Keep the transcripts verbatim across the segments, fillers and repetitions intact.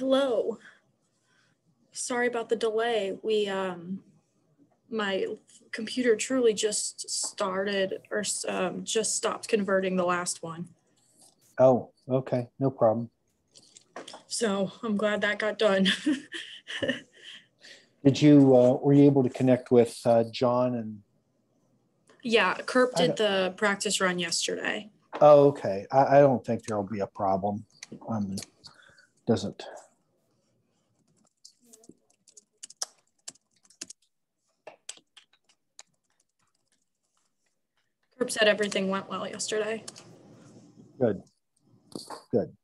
Hello. Sorry about the delay. We, um, my computer truly just started or um, just stopped converting the last one. Oh, okay. No problem. So I'm glad that got done. Did you, uh, were you able to connect with uh, John and? Yeah, Kerp I did the practice run yesterday. Oh, okay. I, I don't think there'll be a problem. Um, doesn't. Kerp said everything went well yesterday. Good. Good.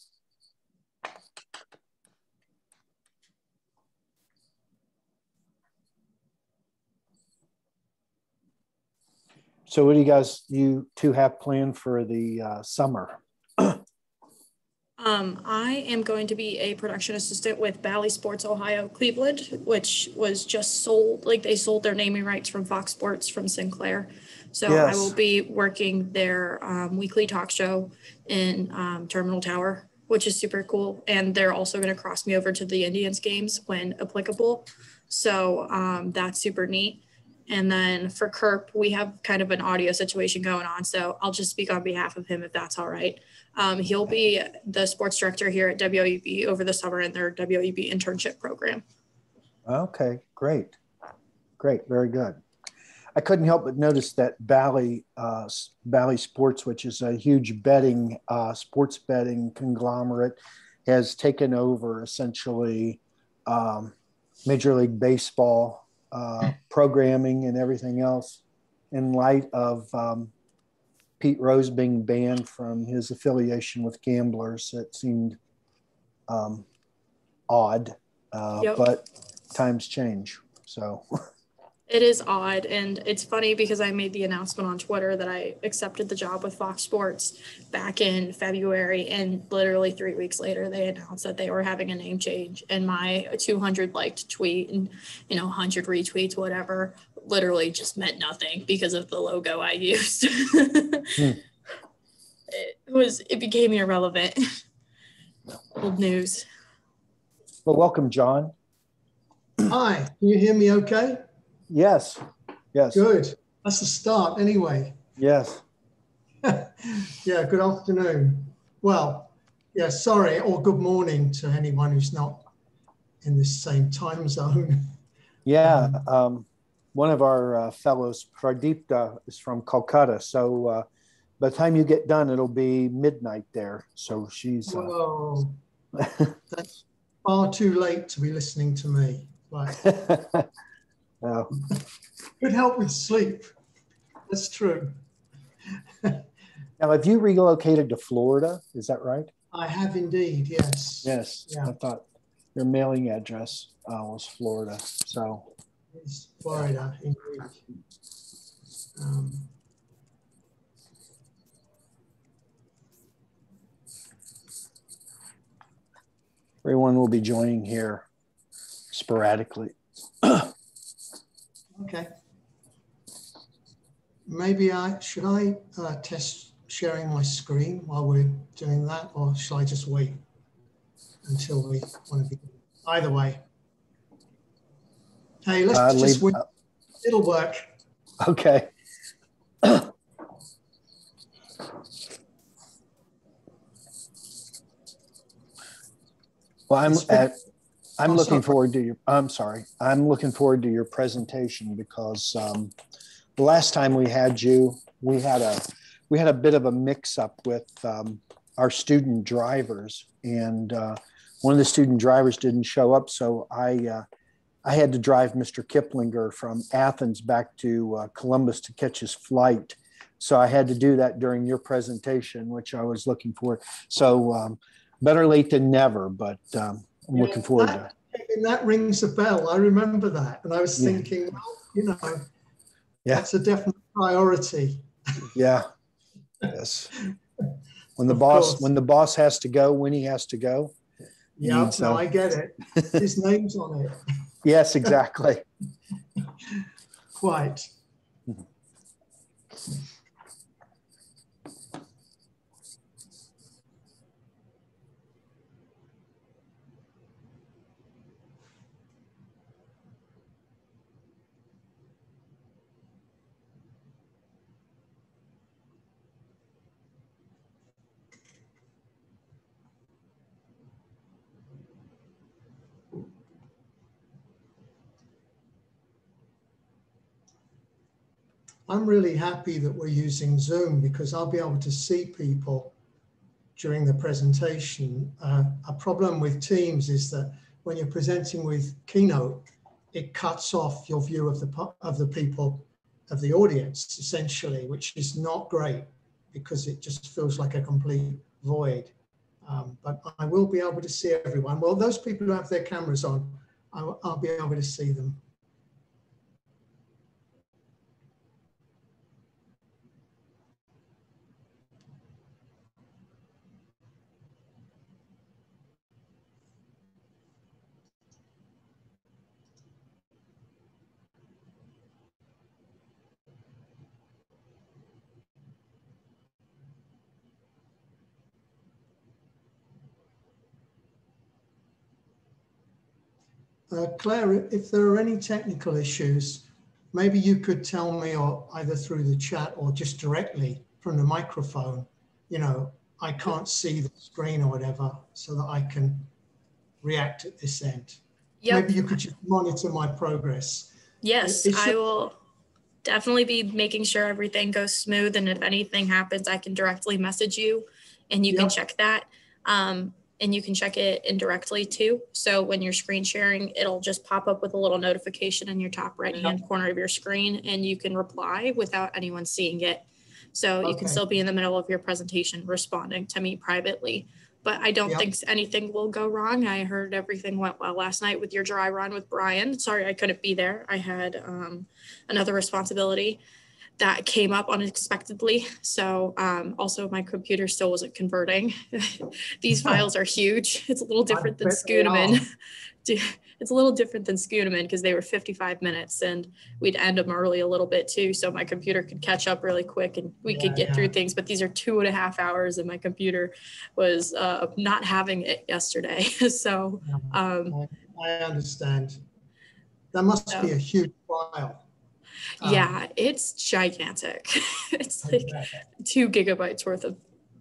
So what do you guys, you two have planned for the uh, summer? Um, I am going to be a production assistant with Bally Sports Ohio Cleveland, which was just sold, like they sold their naming rights from Fox Sports from Sinclair. So Yes. I will be working their um, weekly talk show in um, Terminal Tower, which is super cool. And they're also going to cross me over to the Indians games when applicable. So um, that's super neat. And then for Kerp, we have kind of an audio situation going on. So I'll just speak on behalf of him if that's all right. Um, he'll be the sports director here at W E B over the summer in their W E B internship program. Okay, great. Great, very good. I couldn't help but notice that Bally, uh, Bally Sports, which is a huge betting, uh, sports betting conglomerate, has taken over essentially um, Major League Baseball uh, programming and everything else in light of um, Pete Rose being banned from his affiliation with Gamblers. It seemed um, odd, uh, Yep. but times change. So It is odd, and it's funny because I made the announcement on Twitter that I accepted the job with Fox Sports back in February, and literally three weeks later, they announced that they were having a name change, and my two hundred liked tweet and, you know, one hundred retweets, whatever, literally just meant nothing because of the logo I used. hmm. It was, it became irrelevant. Old news. Well, welcome, John. Hi, can you hear me okay? Yes, yes. Good. That's the start anyway. Yes. Yeah, good afternoon. Well, yeah, sorry, or good morning to anyone who's not in this same time zone. Yeah, um, one of our uh, fellows, Pradipta, is from Calcutta. So uh, by the time you get done, it'll be midnight there. So she's. Uh... Whoa, that's far too late to be listening to me. But oh. could help with sleep. That's true. Now, have you relocated to Florida? Is that right? I have indeed, yes. Yes, yeah. I thought your mailing address uh, was Florida. So it's Florida, indeed. Um, everyone will be joining here sporadically. okay. Maybe I, should I uh, test sharing my screen while we're doing that, or shall I just wait until we want to begin? Either way. Hey, let's Uh, just leave, wait. It'll work. Okay. Well, I'm at, I'm Oh, looking sorry. forward to your, I'm sorry. I'm looking forward to your presentation because um, the last time we had you, we had a, we had a bit of a mix up with um, our student drivers, and uh, one of the student drivers didn't show up. So I, uh, I had to drive Mister Kiplinger from Athens back to uh, Columbus to catch his flight. So I had to do that during your presentation, which I was looking for. So um, better late than never, but um, I'm Yeah, looking forward that, to it. And that rings a bell. I remember that. And I was Yeah. thinking, well, you know, Yeah. that's a definite priority. Yeah. Yes. When the Of boss, course. when the boss has to go, when he has to go. Yeah, needs, no, uh, I get it. His name's on it. Yes, exactly. Quite. I'm really happy that we're using Zoom because I'll be able to see people during the presentation. Uh, a problem with Teams is that when you're presenting with Keynote, it cuts off your view of the of the people, of the audience, essentially, which is not great because it just feels like a complete void. Um, but I will be able to see everyone. Well, those people who have their cameras on, I'll, I'll be able to see them. Uh, Claire, if there are any technical issues, maybe you could tell me, or either through the chat or just directly from the microphone, you know, I can't see the screen or whatever, so that I can react at this end. Yep. Maybe you could just monitor my progress. Yes, It's I will definitely be making sure everything goes smooth. And if anything happens, I can directly message you and you yep. can check that. Um, and you can check it indirectly too. So when you're screen sharing, it'll just pop up with a little notification in your top right-hand yep. corner of your screen, and you can reply without anyone seeing it. So okay. you can still be in the middle of your presentation responding to me privately. But I don't yep. think anything will go wrong. I heard everything went well last night with your dry run with Brian. Sorry I couldn't be there. I had um, another responsibility that came up unexpectedly. So um, also my computer still wasn't converting. These files are huge. It's a little different than Schooneman. It's a little different than Schooneman because they were fifty-five minutes and we'd end them early a little bit too. So my computer could catch up really quick and we yeah, could get yeah. through things. But these are two and a half hours and my computer was uh, not having it yesterday. So um, I, I understand. That must so. be a huge file. Yeah, um, it's gigantic. It's like okay. two gigabytes worth of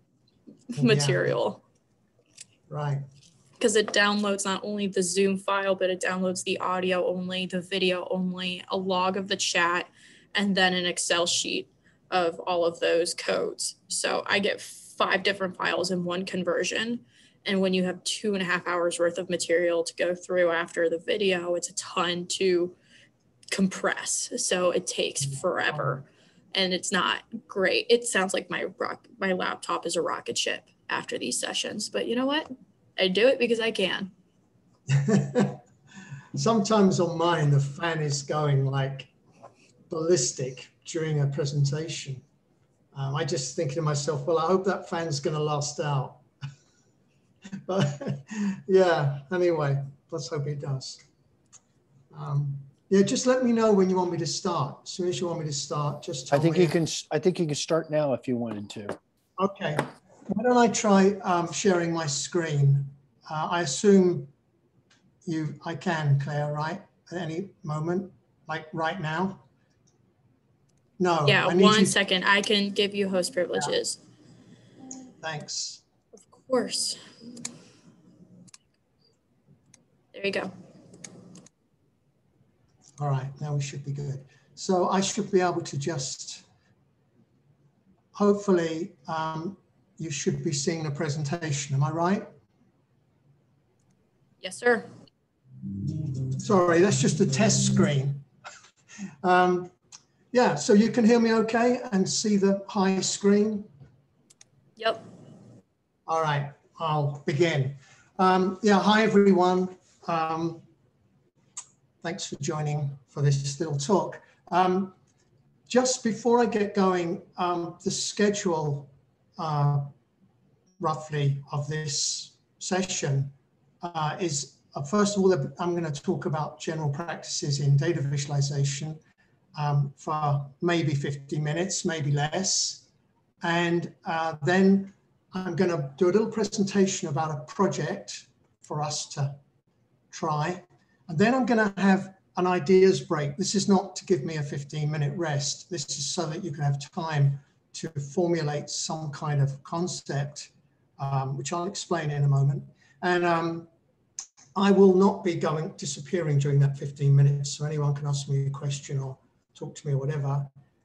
material. Yeah. Right. Because it downloads not only the Zoom file, but it downloads the audio only, the video only, a log of the chat, and then an Excel sheet of all of those codes. So I get five different files in one conversion. And when you have two and a half hours worth of material to go through after the video, it's a ton to compress. So it takes forever and it's not great. It sounds like my rock, my laptop is a rocket ship after these sessions, but you know what? I do it because I can. Sometimes on mine, the fan is going like ballistic during a presentation. Um, I just think to myself, well, I hope that fan's going to last out. But yeah, anyway, let's hope it does. Um, yeah, just let me know when you want me to start. As soon as you want me to start, just tell I think me. you can. I think you can start now if you wanted to. Okay. Why don't I try um, sharing my screen? Uh, I assume you, I can, Claire, right? At any moment, like right now? No. Yeah, I need one you second. I can give you host privileges. Yeah. Thanks. Of course. There you go. All right, now we should be good. So I should be able to just, hopefully, um, you should be seeing the presentation. Am I right? Yes, sir. Sorry, that's just a test screen. um, yeah, so you can hear me okay and see the high screen? Yep. All right, I'll begin. Um, yeah, hi everyone. Um, thanks for joining for this little talk. Um, just before I get going, um, the schedule uh, roughly of this session uh, is, uh, first of all, I'm going to talk about general practices in data visualization um, for maybe fifty minutes, maybe less. And uh, then I'm going to do a little presentation about a project for us to try. And then I'm going to have an ideas break. This is not to give me a fifteen minute rest. This is so that you can have time to formulate some kind of concept, um, which I'll explain in a moment. And um, I will not be going disappearing during that fifteen minutes. So anyone can ask me a question or talk to me or whatever.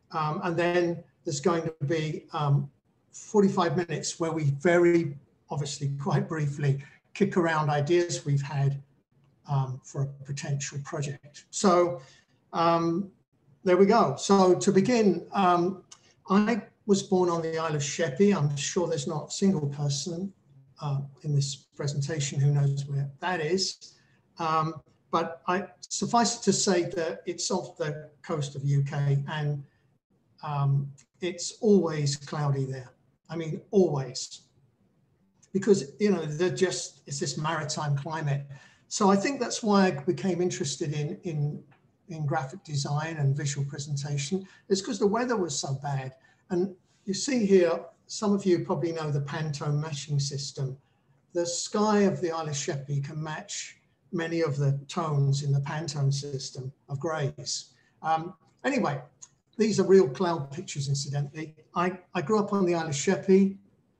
Um, and then there's going to be um, forty-five minutes where we very obviously quite briefly kick around ideas we've had um, for a potential project. So um, there we go. So to begin, um, I was born on the Isle of Sheppey. I'm sure there's not a single person uh, in this presentation who knows where that is. Um, but I suffice it to say that it's off the coast of U K, and um, it's always cloudy there. I mean, always. Because, you know, they're just, it's this maritime climate. So I think that's why I became interested in, in, in graphic design and visual presentation, is because the weather was so bad. And you see here, some of you probably know the Pantone matching system. The sky of the Isle of Sheppey can match many of the tones in the Pantone system of grays. Um, anyway, these are real cloud pictures, incidentally. I, I grew up on the Isle of Sheppey.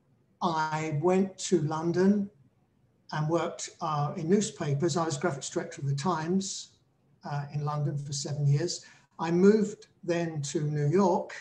I went to London and worked uh, in newspapers. I was graphics director of the Times uh, in London for seven years. I moved then to New York,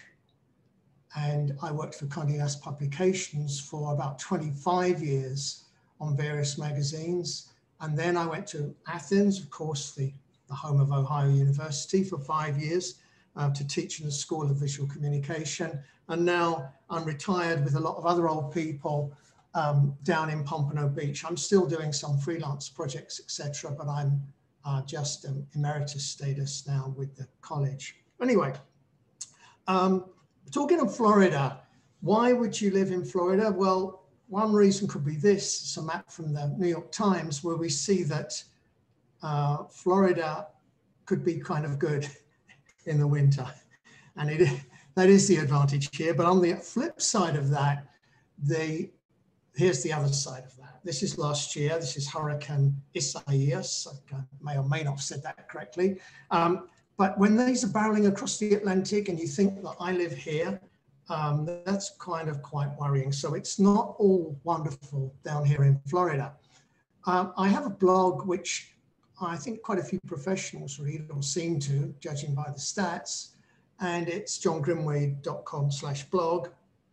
and I worked for Condé Nast Publications for about twenty-five years on various magazines. And then I went to Athens, of course, the, the home of Ohio University, for five years uh, to teach in the School of Visual Communication. And now I'm retired with a lot of other old people um, down in Pompano Beach. I'm still doing some freelance projects, et cetera, but I'm uh, just um, emeritus status now with the college. Anyway, um, talking of Florida, why would you live in Florida? Well, one reason could be this. It's a map from the New York Times where we see that uh, Florida could be kind of good in the winter. And it, that is the advantage here. But on the flip side of that, the, here's the other side of that. This is last year. This is Hurricane Isaias. I may or may not have said that correctly. Um, but when these are barreling across the Atlantic and you think that I live here, Um, that's kind of quite worrying. So it's not all wonderful down here in Florida. Um, I have a blog which I think quite a few professionals read or seem to, judging by the stats, and it's johngrimwade.com slash blog.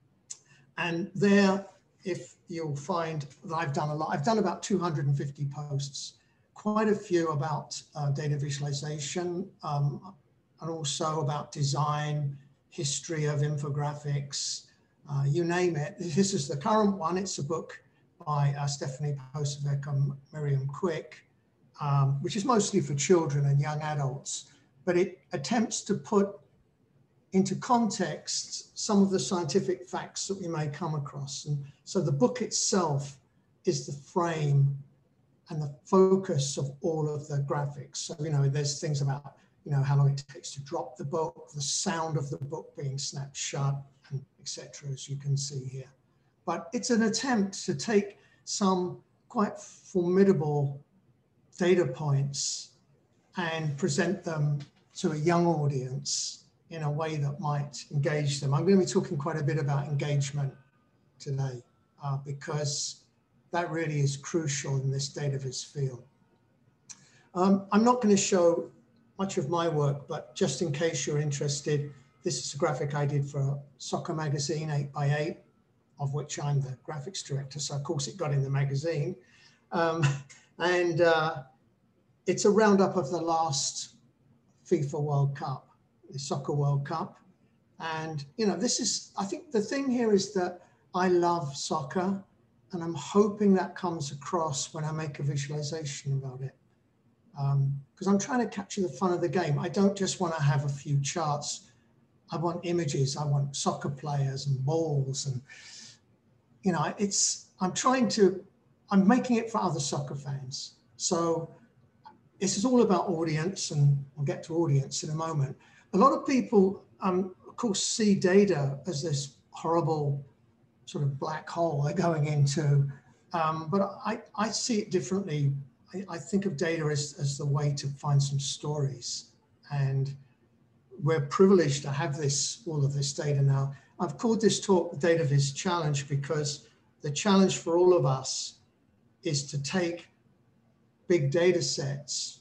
And there, if you'll find that I've done a lot, I've done about two hundred fifty posts, quite a few about uh, data visualization, um, and also about design, history of infographics, uh, you name it. This is the current one. It's a book by uh, Stephanie Posavec and Miriam Quick, um, which is mostly for children and young adults, but it attempts to put into context some of the scientific facts that we may come across. And so the book itself is the frame and the focus of all of the graphics. So, you know, there's things about, you know, how long it takes to drop the book, the sound of the book being snapped shut, and et cetera, as you can see here. But it's an attempt to take some quite formidable data points and present them to a young audience in a way that might engage them. I'm going to be talking quite a bit about engagement today uh, because that really is crucial in this data viz field. Um, I'm not going to show much of my work, but just in case you're interested, this is a graphic I did for a soccer magazine, eight by eight, of which I'm the graphics director. So of course it got in the magazine. Um, and uh, it's a roundup of the last FIFA World Cup, the Soccer World Cup. And, you know, this is, I think the thing here is that I love soccer, and I'm hoping that comes across when I make a visualization about it. Because um, I'm trying to capture the fun of the game. I don't just want to have a few charts. I want images. I want soccer players and balls. And, you know, it's, I'm trying to, I'm making it for other soccer fans. So this is all about audience, and we'll get to audience in a moment. A lot of people, um, of course, see data as this horrible sort of black hole they're going into. Um, but I, I see it differently. I, I think of data as, as the way to find some stories. And we're privileged to have this, all of this data now. I've called this talk the Data Viz Challenge because the challenge for all of us is to take big data sets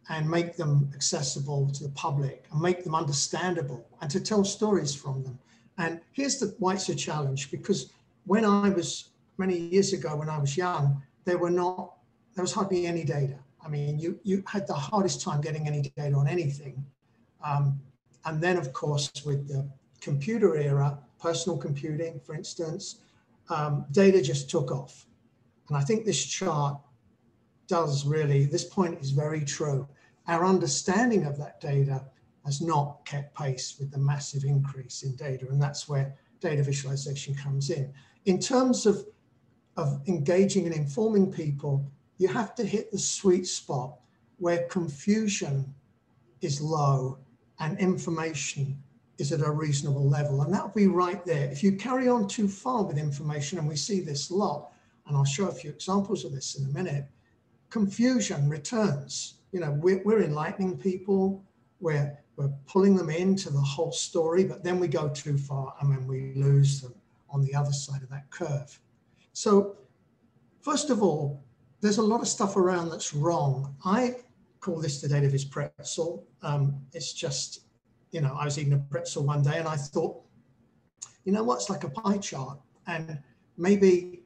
and make them accessible to the public and make them understandable and to tell stories from them. And here's the why it's a challenge, because when I was, many years ago when I was young, there were not, there was hardly any data. I mean, you, you had the hardest time getting any data on anything. Um, and then of course, with the computer era, personal computing, for instance, um, data just took off. And I think this chart does really, this point is very true. Our understanding of that data has not kept pace with the massive increase in data, and that's where data visualization comes in. In terms of, of engaging and informing people, you have to hit the sweet spot where confusion is low and information is at a reasonable level, and that'll be right there. If you carry on too far with information, and we see this a lot, and I'll show a few examples of this in a minute, confusion returns. You know, we're, we're enlightening people, we're, we're pulling them into the whole story, but then we go too far and then we lose them on the other side of that curve. So first of all, there's a lot of stuff around that's wrong. I call this the data viz pretzel. Um, it's just, you know, I was eating a pretzel one day and I thought, you know what, it's like a pie chart. And maybe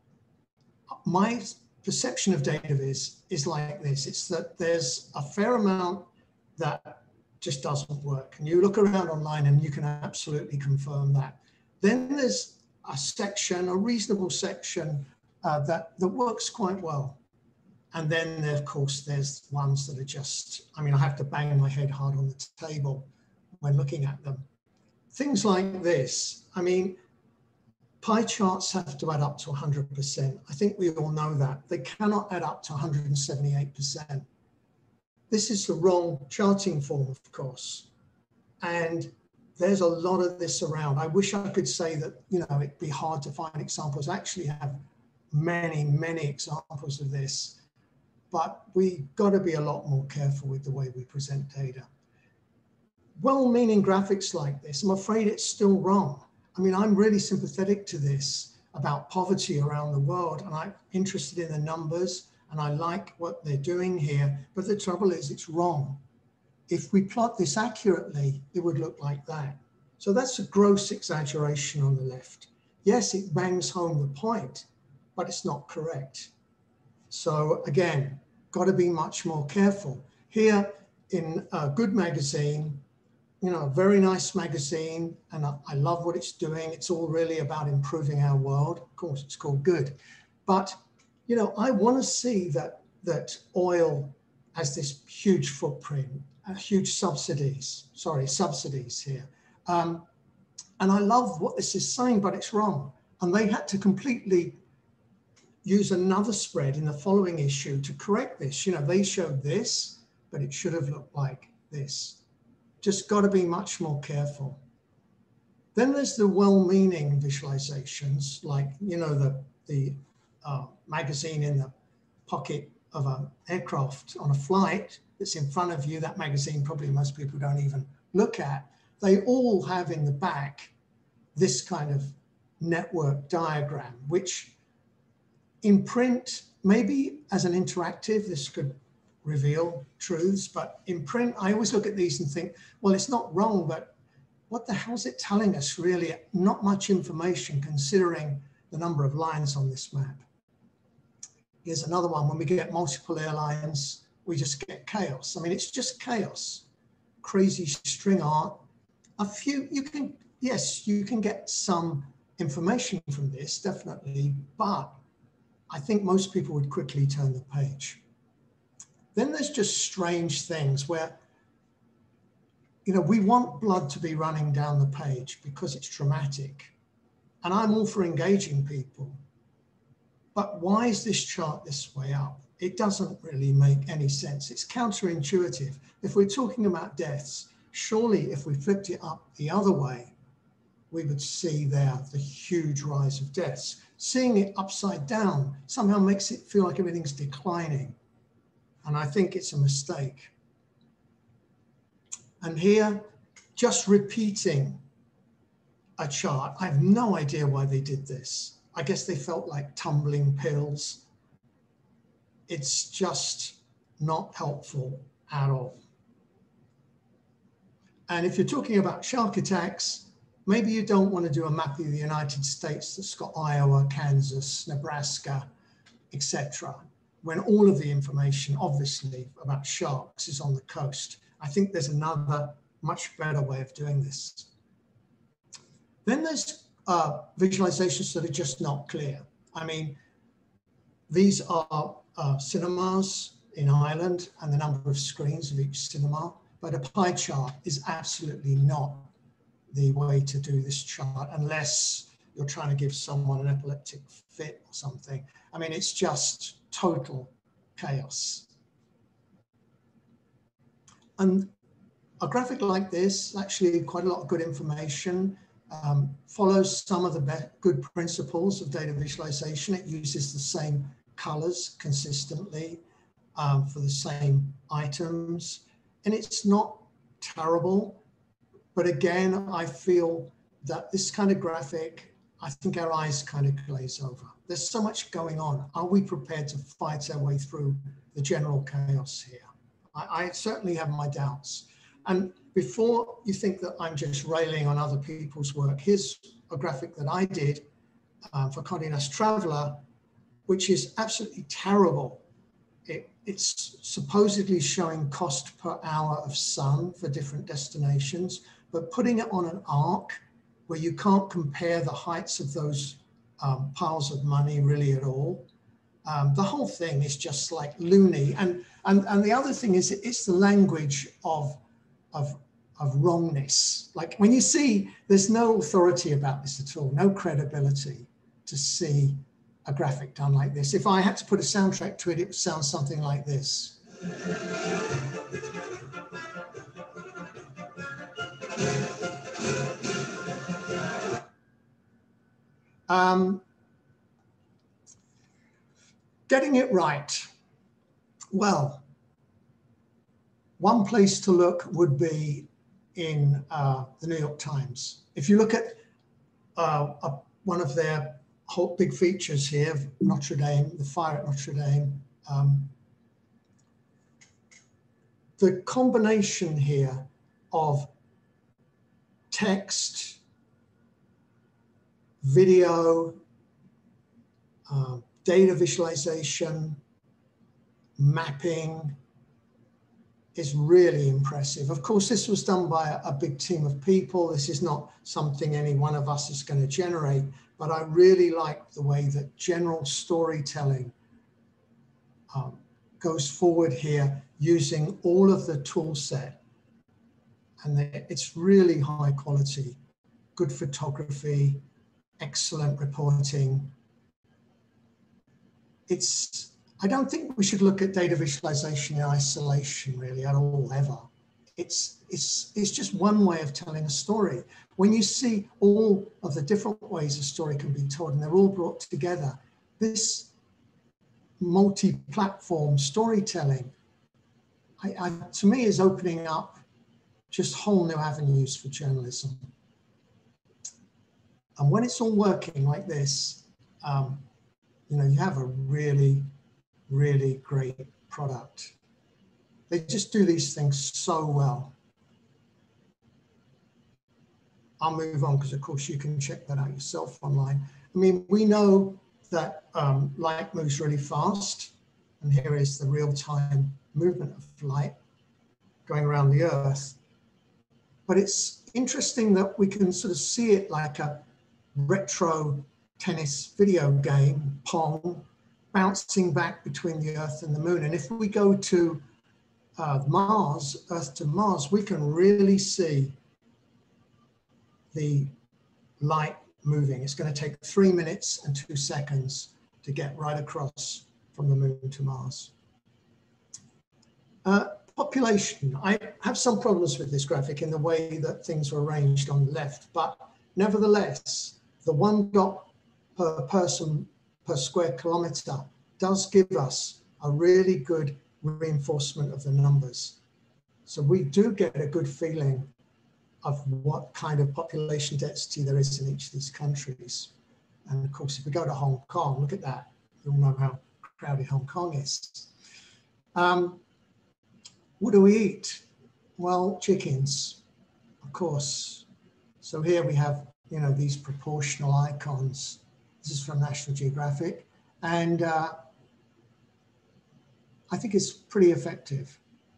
my perception of data viz is like this. It's that there's a fair amount that just doesn't work. And you look around online and you can absolutely confirm that. Then there's a section, a reasonable section uh, that, that works quite well. And then there, of course, there's ones that are just, I mean, I have to bang my head hard on the table when looking at them. Things like this, I mean, pie charts have to add up to one hundred percent. I think we all know that. They cannot add up to one hundred seventy-eight percent. This is the wrong charting form, of course. And there's a lot of this around. I wish I could say that, you know, it'd be hard to find examples. I actually have many, many examples of this, but we got to be a lot more careful with the way we present data. Well-meaning graphics like this, I'm afraid it's still wrong. I mean, I'm really sympathetic to this about poverty around the world, and I'm interested in the numbers, and I like what they're doing here, but the trouble is it's wrong. If we plot this accurately, it would look like that. So that's a gross exaggeration on the left. Yes, it bangs home the point, but it's not correct. So again, got to be much more careful. Here in a Good magazine, you know, a very nice magazine, and I, I love what it's doing. It's all really about improving our world. Of course, it's called Good. But, you know, I want to see that, that oil has this huge footprint, uh, huge subsidies, sorry, subsidies here. Um, and I love what this is saying, but it's wrong. And they had to completely use another spread in the following issue to correct this. You know, they showed this, but it should have looked like this. Just got to be much more careful. Then there's the well-meaning visualizations, like, you know, the, the uh, magazine in the pocket of an aircraft on a flight that's in front of you. That magazine probably most people don't even look at. They all have in the back this kind of network diagram, which in print, maybe as an interactive, this could reveal truths, but in print, I always look at these and think, well, it's not wrong, but what the hell is it telling us really? Not much information considering the number of lines on this map. Here's another one. When we get multiple airlines, we just get chaos. I mean, it's just chaos. Crazy string art. A few, you can, yes, you can get some information from this, definitely, but I think most people would quickly turn the page. Then there's just strange things where, you know, we want blood to be running down the page because it's dramatic. And I'm all for engaging people. But why is this chart this way up? It doesn't really make any sense. It's counterintuitive. If we're talking about deaths, surely if we flipped it up the other way, we would see there the huge rise of deaths. Seeing it upside down somehow makes it feel like everything's declining. And I think it's a mistake. And here, just repeating a chart. I have no idea why they did this. I guess they felt like tumbling pills. It's just not helpful. at all. And if you're talking about shark attacks, maybe you don't want to do a map of the United States that's got Iowa, Kansas, Nebraska, et cetera, when all of the information, obviously, about sharks is on the coast. I think there's another much better way of doing this. Then there's uh, visualizations that are just not clear. I mean, these are uh, cinemas in Ireland and the number of screens of each cinema, but a pie chart is absolutely not the way to do this chart unless you're trying to give someone an epileptic fit or something. I mean, it's just total chaos. And a graphic like this, actually quite a lot of good information, um, follows some of the good principles of data visualization. It uses the same colors consistently um, for the same items. And it's not terrible. But again, I feel that this kind of graphic, I think our eyes kind of glaze over. There's so much going on. Are we prepared to fight our way through the general chaos here? I, I certainly have my doubts. And before you think that I'm just railing on other people's work, here's a graphic that I did um, for Condé Nast Traveler, which is absolutely terrible. It, it's supposedly showing cost per hour of sun for different destinations, but putting it on an arc where you can't compare the heights of those um, piles of money really at all. Um, the whole thing is just like loony. And, and, and the other thing is it's the language of, of, of wrongness. Like when you see, there's no authority about this at all, no credibility to see a graphic done like this. If I had to put a soundtrack to it, it would sound something like this. Um, getting it right. Well, one place to look would be in uh, the New York Times. If you look at uh, a, one of their whole big features here, Notre Dame, the fire at Notre Dame, um, the combination here of text, video, uh, data visualization, mapping is really impressive. Of course, this was done by a, a big team of people. This is not something any one of us is going to generate, but I really like the way that general storytelling um, goes forward here using all of the tool set. And it's really high quality, good photography, excellent reporting. It's, I don't think we should look at data visualization in isolation really at all, ever. It's, it's, it's just one way of telling a story. When you see all of the different ways a story can be told and they're all brought together, this multi-platform storytelling, I, I, to me, is opening up just whole new avenues for journalism. And when it's all working like this, um, you know, you have a really, really great product. They just do these things so well. I'll move on because, of course, you can check that out yourself online. I mean, we know that um, light moves really fast. And here is the real-time movement of light going around the Earth. But it's interesting that we can sort of see it like a retro tennis video game, Pong, bouncing back between the Earth and the Moon. And if we go to uh, Mars, Earth to Mars, we can really see the light moving. It's going to take three minutes and two seconds to get right across from the Moon to Mars. Uh, population. I have some problems with this graphic in the way that things are arranged on the left, but nevertheless, the one dot per person per square kilometer does give us a really good reinforcement of the numbers. So we do get a good feeling of what kind of population density there is in each of these countries. And of course, if we go to Hong Kong, look at that. You'll know how crowded Hong Kong is. Um, what do we eat? Well, chickens, of course. So here we have, you know, these proportional icons. This is from National Geographic. And uh, I think it's pretty effective.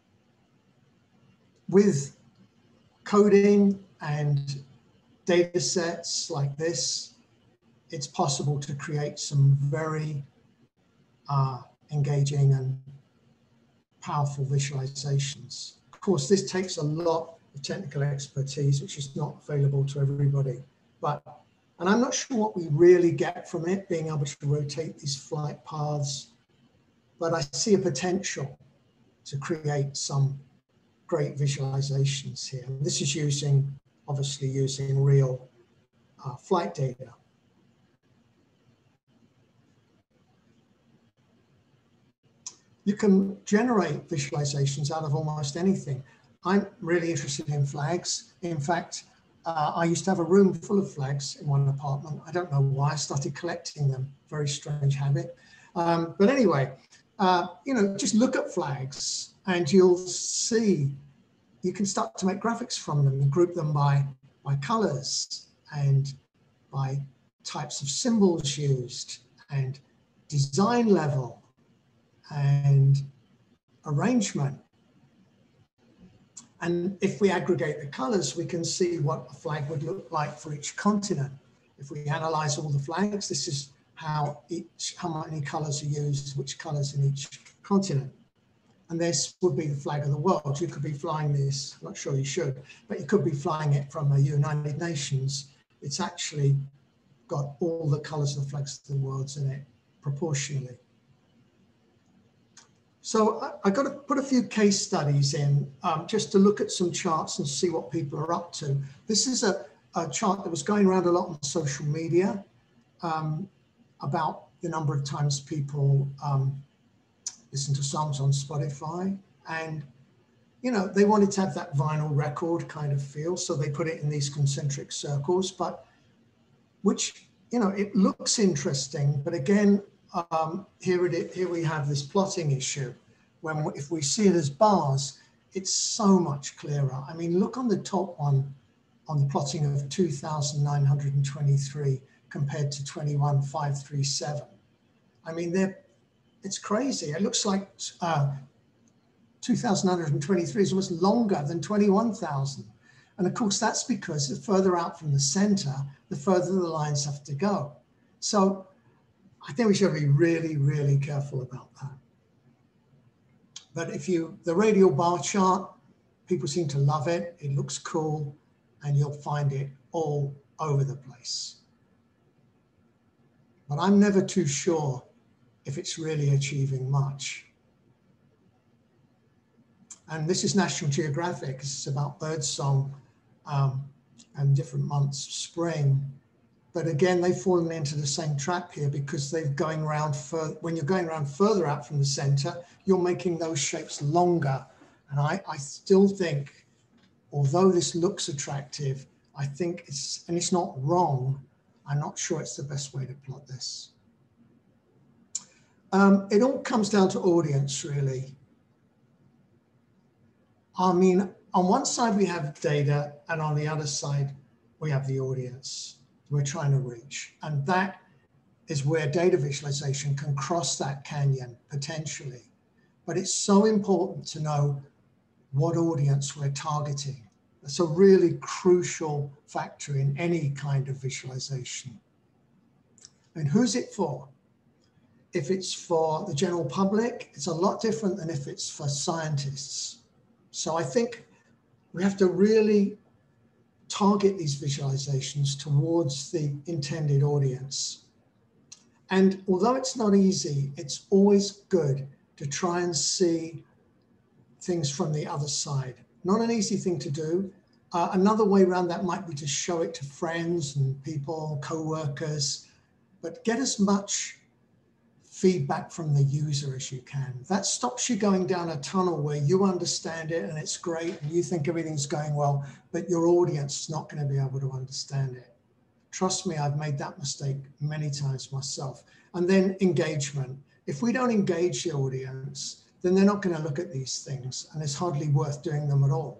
With coding and data sets like this, it's possible to create some very uh, engaging and powerful visualizations. Of course, this takes a lot of technical expertise, which is not available to everybody. But, and I'm not sure what we really get from it, being able to rotate these flight paths, but I see a potential to create some great visualizations here. And this is using, obviously using real uh, flight data. You can generate visualizations out of almost anything. I'm really interested in flags. In fact, uh, I used to have a room full of flags in one apartment. I don't know why I started collecting them, very strange habit. Um, but anyway, uh, you know, just look at flags and you'll see, you can start to make graphics from them and group them by, by colors and by types of symbols used and design level and arrangement. And if we aggregate the colors, we can see what a flag would look like for each continent. If we analyze all the flags, this is how each, how many colors are used, which colors in each continent. And this would be the flag of the world. You could be flying this, I'm not sure you should, but you could be flying it from the United Nations. It's actually got all the colors of the flags of the world in it proportionally. So I, I got to put a few case studies in um, just to look at some charts and see what people are up to. This is a, a chart that was going around a lot on social media um, about the number of times people um, listen to songs on Spotify. And, you know, they wanted to have that vinyl record kind of feel. So they put it in these concentric circles, but which, you know, it looks interesting, but again, Um, here, it, here we have this plotting issue. When if we see it as bars, it's so much clearer. I mean, look on the top one on the plotting of two thousand nine hundred twenty-three compared to twenty-one thousand five hundred thirty-seven. I mean, they're, it's crazy. It looks like uh, two thousand nine hundred twenty-three is almost longer than twenty-one thousand. And of course, that's because the further out from the center, the further the lines have to go. So I think we should be really, really careful about that. But if you, the radial bar chart, people seem to love it. It looks cool, and you'll find it all over the place. But I'm never too sure if it's really achieving much. And this is National Geographic. This is about birdsong um, and different months of spring. But again, they've fallen into the same trap here because they're going around, for, when you're going around further out from the center, you're making those shapes longer. And I, I still think, although this looks attractive, I think it's, and it's not wrong, I'm not sure it's the best way to plot this. Um, it all comes down to audience, really. I mean, on one side we have data, and on the other side we have the audience we're trying to reach. And that is where data visualization can cross that canyon potentially. But it's so important to know what audience we're targeting. That's a really crucial factor in any kind of visualization. And who's it for? If it's for the general public, it's a lot different than if it's for scientists. So I think we have to really target these visualizations towards the intended audience. And although it's not easy, it's always good to try and see things from the other side. Not an easy thing to do. Uh, another way around that might be to show it to friends and people, co-workers, but get as much feedback from the user as you can. That stops you going down a tunnel where you understand it and it's great and you think everything's going well, but your audience is not going to be able to understand it. Trust me, I've made that mistake many times myself. And then engagement. If we don't engage the audience, then they're not going to look at these things, and it's hardly worth doing them at all.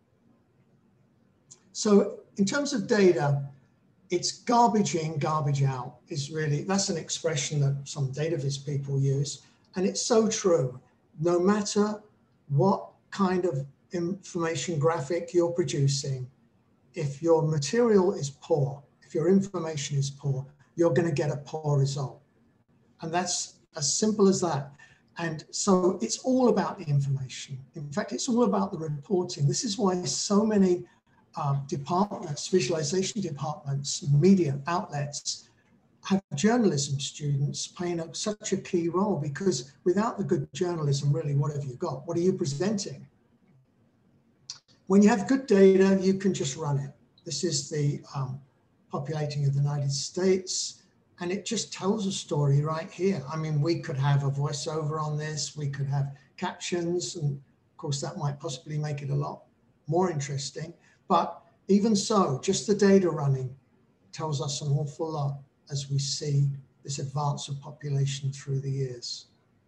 So in terms of data, it's garbage in, garbage out is really, that's an expression that some data viz people use. And it's so true. No matter what kind of information graphic you're producing, if your material is poor, if your information is poor, you're going to get a poor result. And that's as simple as that. And so it's all about the information. In fact, it's all about the reporting. This is why so many uh, departments, visualization departments, media outlets have journalism students playing a, such a key role, because without the good journalism, really, what have you got? What are you presenting? When you have good data, you can just run it. This is the um, populating of the United States, and it just tells a story right here. I mean, we could have a voiceover on this, we could have captions, and of course that might possibly make it a lot more interesting. But even so, just the data running tells us an awful lot as we see this advance of population through the years.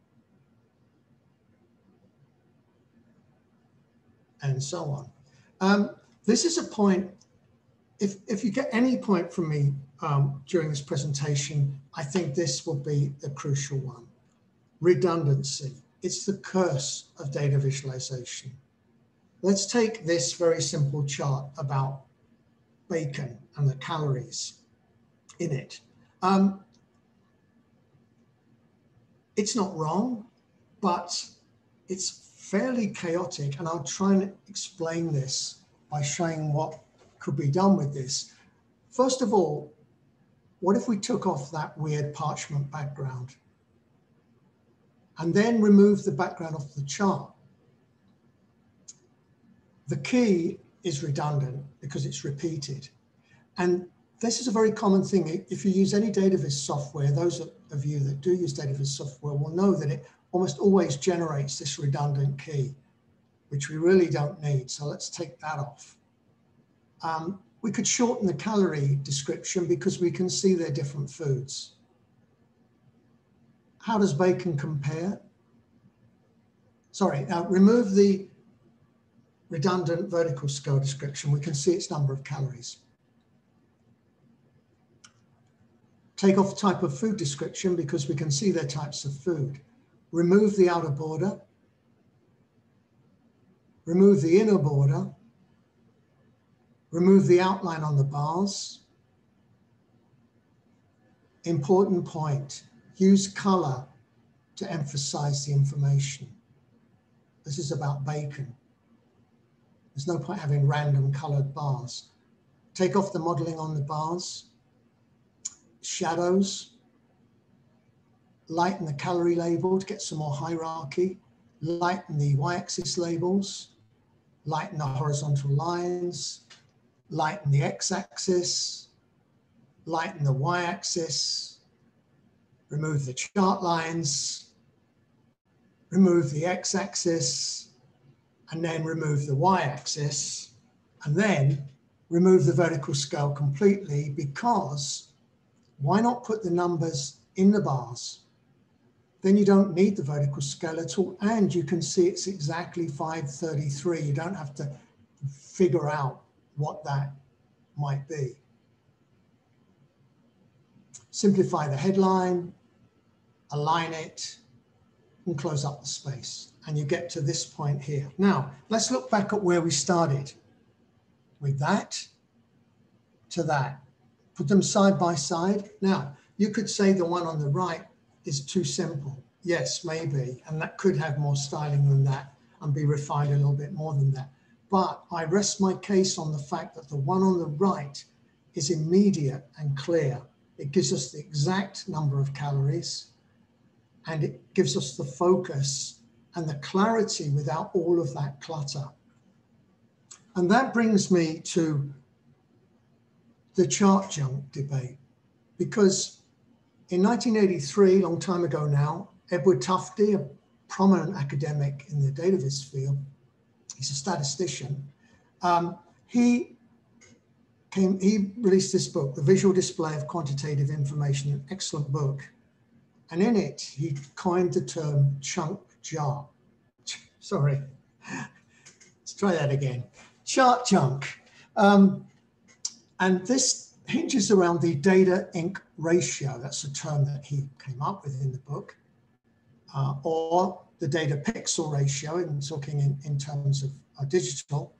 And so on. Um, this is a point, if, if you get any point from me um, during this presentation, I think this will be the crucial one. Redundancy. It's the curse of data visualization. Let's take this very simple chart about bacon and the calories in it. Um, it's not wrong, but it's fairly chaotic, and I'll try and explain this by showing what could be done with this. First of all, what if we took off that weird parchment background and then remove the background off the chart? The key is redundant because it's repeated. And this is a very common thing. If you use any data viz software, those of you that do use data viz software will know that it almost always generates this redundant key, which we really don't need. So let's take that off. Um, we could shorten the calorie description because we can see they're different foods. How does bacon compare? Sorry, now remove the redundant vertical scale description. We can see its number of calories. Take off type of food description because we can see their types of food. Remove the outer border. Remove the inner border. Remove the outline on the bars. Important point, use color to emphasize the information. This is about bacon. There's no point having random colored bars. Take off the modeling on the bars. Shadows. Lighten the calorie label to get some more hierarchy. Lighten the y-axis labels. Lighten the horizontal lines. Lighten the x-axis. Lighten the y-axis. Remove the chart lines. Remove the x-axis. And then remove the y-axis, and then remove the vertical scale completely, because why not put the numbers in the bars? Then you don't need the vertical scale at all, and you can see it's exactly five thirty-three. You don't have to figure out what that might be. Simplify the headline, align it, and close up the space. And you get to this point here. Now, let's look back at where we started. With that to that. Put them side by side. Now, you could say the one on the right is too simple. Yes, maybe. And that could have more styling than that and be refined a little bit more than that. But I rest my case on the fact that the one on the right is immediate and clear. It gives us the exact number of calories, and it gives us the focus and the clarity without all of that clutter. And that brings me to the chart junk debate, because in nineteen eighty-three, a long time ago now, Edward Tufte, a prominent academic in the data viz field, he's a statistician, um, he came, he released this book, The Visual Display of Quantitative Information, an excellent book. And in it, he coined the term chunk jar. Sorry. Let's try that again. Chart junk. Um, and this hinges around the data ink ratio. That's a term that he came up with in the book. Uh, or the data pixel ratio, and talking in, in terms of uh, digital.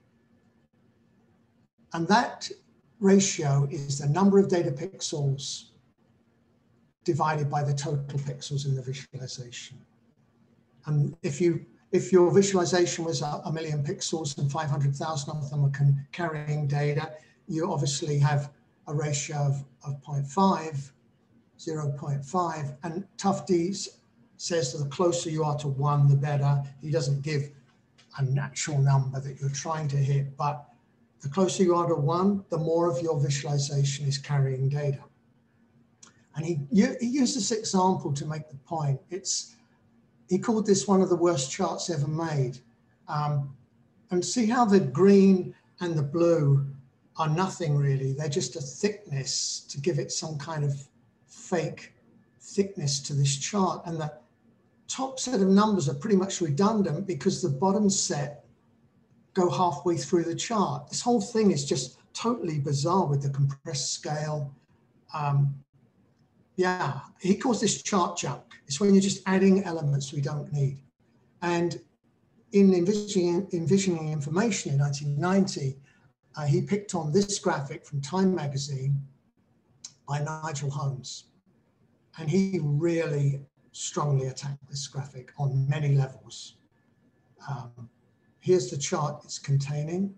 And that ratio is the number of data pixels divided by the total pixels in the visualization. And if you if your visualization was a, a million pixels and five hundred thousand of them are carrying data, you obviously have a ratio of, of zero point five, zero point five, and Tufte's says that the closer you are to one, the better. He doesn't give a natural number that you're trying to hit, but the closer you are to one, the more of your visualization is carrying data. And he, he used this example to make the point. It's, he called this one of the worst charts ever made. Um, and see how the green and the blue are nothing really. They're just a thickness to give it some kind of fake thickness to this chart. And the top set of numbers are pretty much redundant because the bottom set go halfway through the chart. This whole thing is just totally bizarre with the compressed scale. Um, yeah, he calls this chart junk. It's when you're just adding elements we don't need. And in envisioning, envisioning information in nineteen ninety, uh, he picked on this graphic from Time magazine by Nigel Holmes. And he really strongly attacked this graphic on many levels. Um, here's the chart it's containing.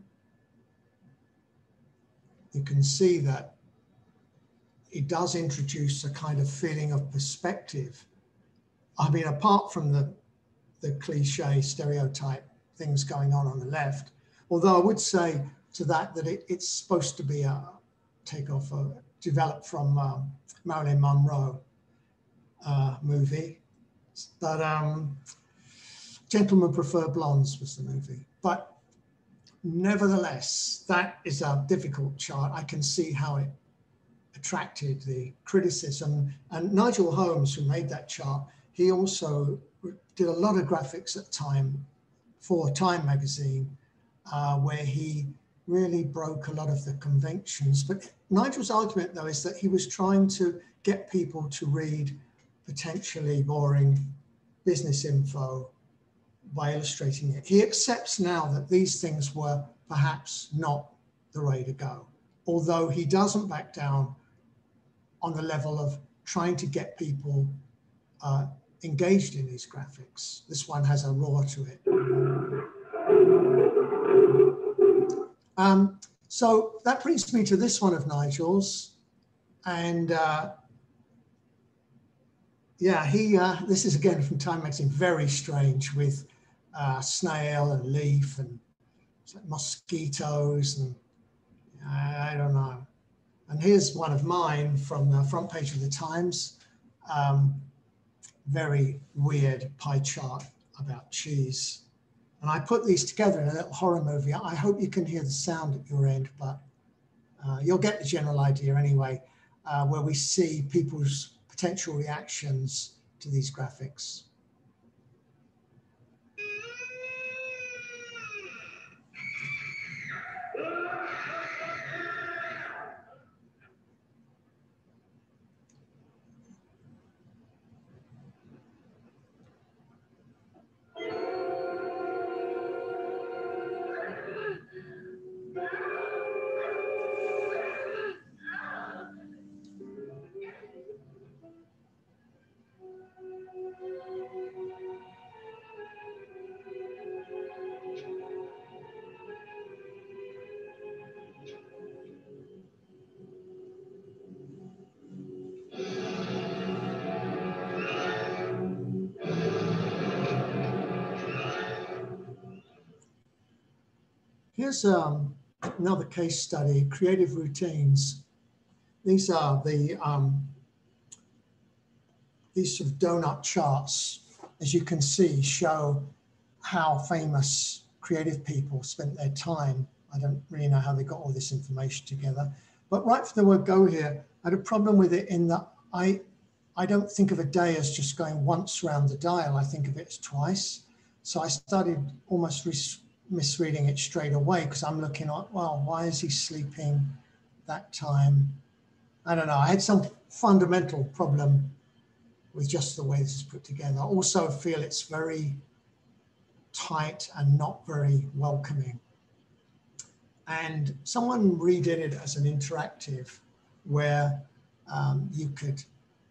You can see that it does introduce a kind of feeling of perspective. I mean, apart from the, the cliche stereotype things going on on the left, although I would say to that that it, it's supposed to be a takeoff, a, developed from um, Marilyn Monroe uh, movie. But um, Gentlemen Prefer Blondes was the movie. But nevertheless, that is a difficult chart. I can see how it attracted the criticism. And Nigel Holmes, who made that chart, he also did a lot of graphics at Time for Time magazine, uh, where he really broke a lot of the conventions. But Nigel's argument, though, is that he was trying to get people to read potentially boring business info by illustrating it. He accepts now that these things were perhaps not the way to go, although he doesn't back down on the level of trying to get people uh, engaged in these graphics. This one has a roar to it. Um, so that brings me to this one of Nigel's. And uh, yeah, he, uh, this is again from Time magazine, very strange with uh, snail and leaf and mosquitoes and I, I don't know. And here's one of mine from the front page of the Times. Um, very weird pie chart about cheese. And I put these together in a little horror movie. I hope you can hear the sound at your end, but uh, you'll get the general idea anyway, uh, where we see people's potential reactions to these graphics. Here's um, another case study, creative routines. These are the um, these sort of donut charts, as you can see, show how famous creative people spent their time. I don't really know how they got all this information together, but right from the word go here, I had a problem with it in that I I don't think of a day as just going once round the dial. I think of it as twice. So I started almost misreading it straight away because I'm looking at, well, why is he sleeping that time? I don't know. I had some fundamental problem with just the way this is put together. I also feel it's very tight and not very welcoming. And someone redid it as an interactive where um, you could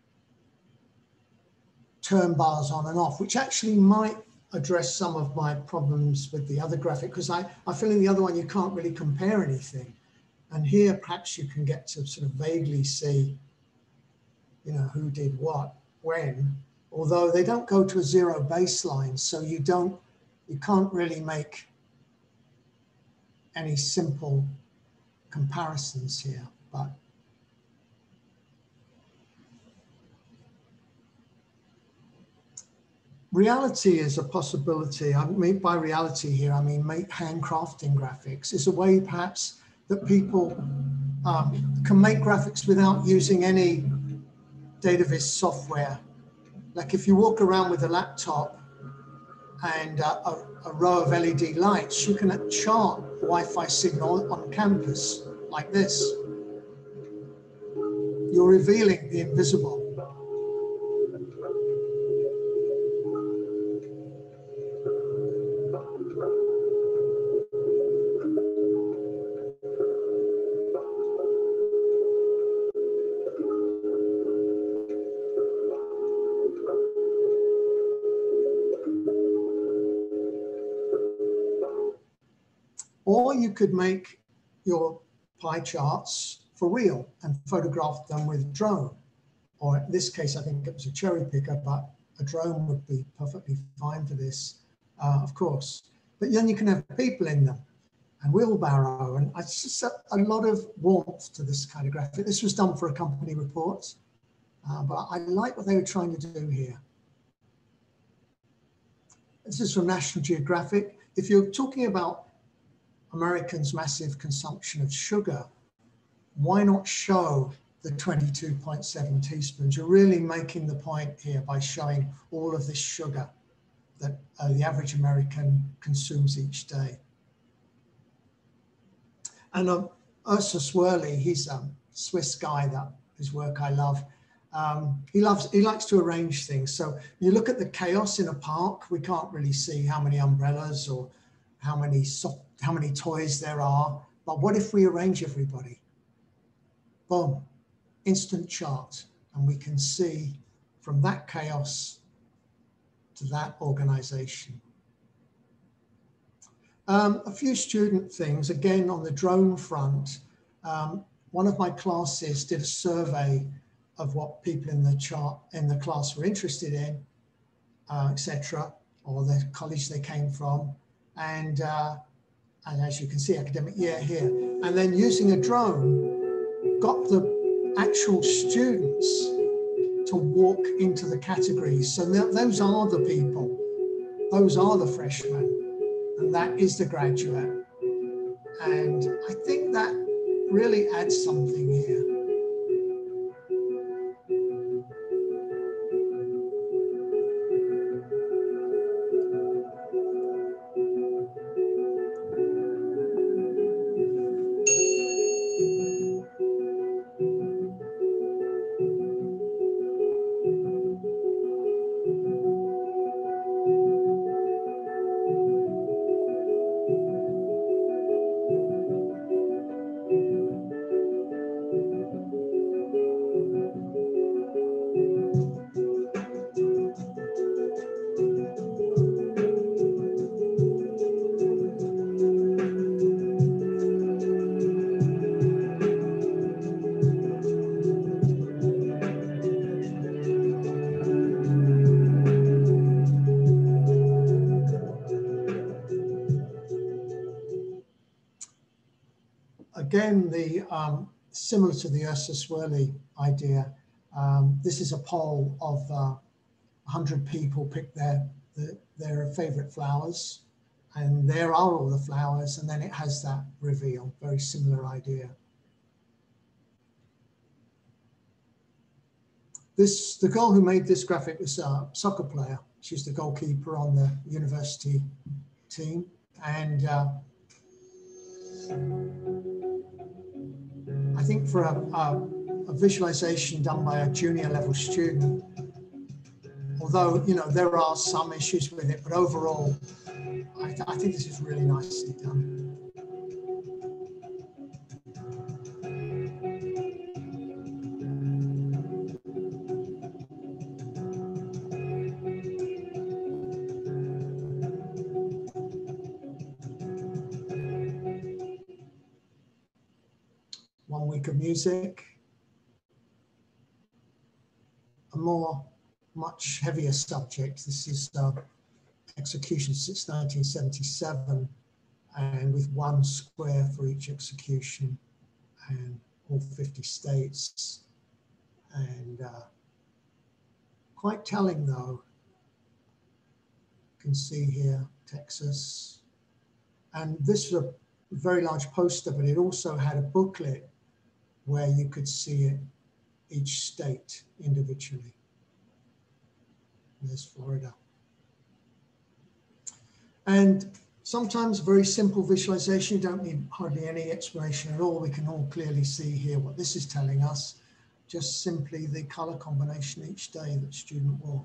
turn bars on and off, which actually might address some of my problems with the other graphic, because I, I feel in the other one you can't really compare anything. And here perhaps you can get to sort of vaguely see, you know, who did what, when, although they don't go to a zero baseline, so you don't, you can't really make any simple comparisons here, but reality is a possibility. I mean, by reality here, I mean make handcrafting graphics is a way perhaps that people um, can make graphics without using any DataVis software. Like if you walk around with a laptop and uh, a, a row of L E D lights, you can chart Wi-Fi signal on campus like this. You're revealing the invisible. Or you could make your pie charts for real and photograph them with drone. Or in this case, I think it was a cherry picker, but a drone would be perfectly fine for this, uh, of course. But then you can have people in them and wheelbarrow, and it's just a, a lot of warmth to this kind of graphic. This was done for a company report, uh, but I like what they were trying to do here. This is from National Geographic. If you're talking about Americans' massive consumption of sugar, why not show the twenty-two point seven teaspoons? You're really making the point here by showing all of this sugar that uh, the average American consumes each day. And um, Ursus Worley, he's a Swiss guy that whose work I love. Um, he loves, he likes to arrange things. So you look at the chaos in a park, we can't really see how many umbrellas or how many soft, how many toys there are. But what if we arrange everybody? Boom, instant chart. And we can see from that chaos to that organization. Um, a few student things, again, on the drone front. Um, one of my classes did a survey of what people in the chart in the class were interested in, uh, et cetera, or the college they came from. And, uh, and as you can see, academic year here. And then using a drone, got the actual students to walk into the categories. So those are the people, those are the freshmen, and that is the graduate. And I think that really adds something here. Again, the um, similar to the Ursus Worley idea, um, this is a poll of uh, one hundred people pick their, the, their favorite flowers, and there are all the flowers, and then it has that reveal, very similar idea. this, the girl who made this graphic was a soccer player. She's the goalkeeper on the university team. And uh, I think for a, a, a visualization done by a junior level student, although, you know, there are some issues with it, but overall, I, th I think this is really nicely done. One week of music, a more, much heavier subject. This is uh, execution since nineteen seventy-seven, and with one square for each execution, and all fifty states. And uh, quite telling though, you can see here, Texas. And this was a very large poster, but it also had a booklet where you could see it, each state individually. There's Florida. And sometimes very simple visualization, you don't need hardly any explanation at all. We can all clearly see here what this is telling us, just simply the color combination each day that student wore.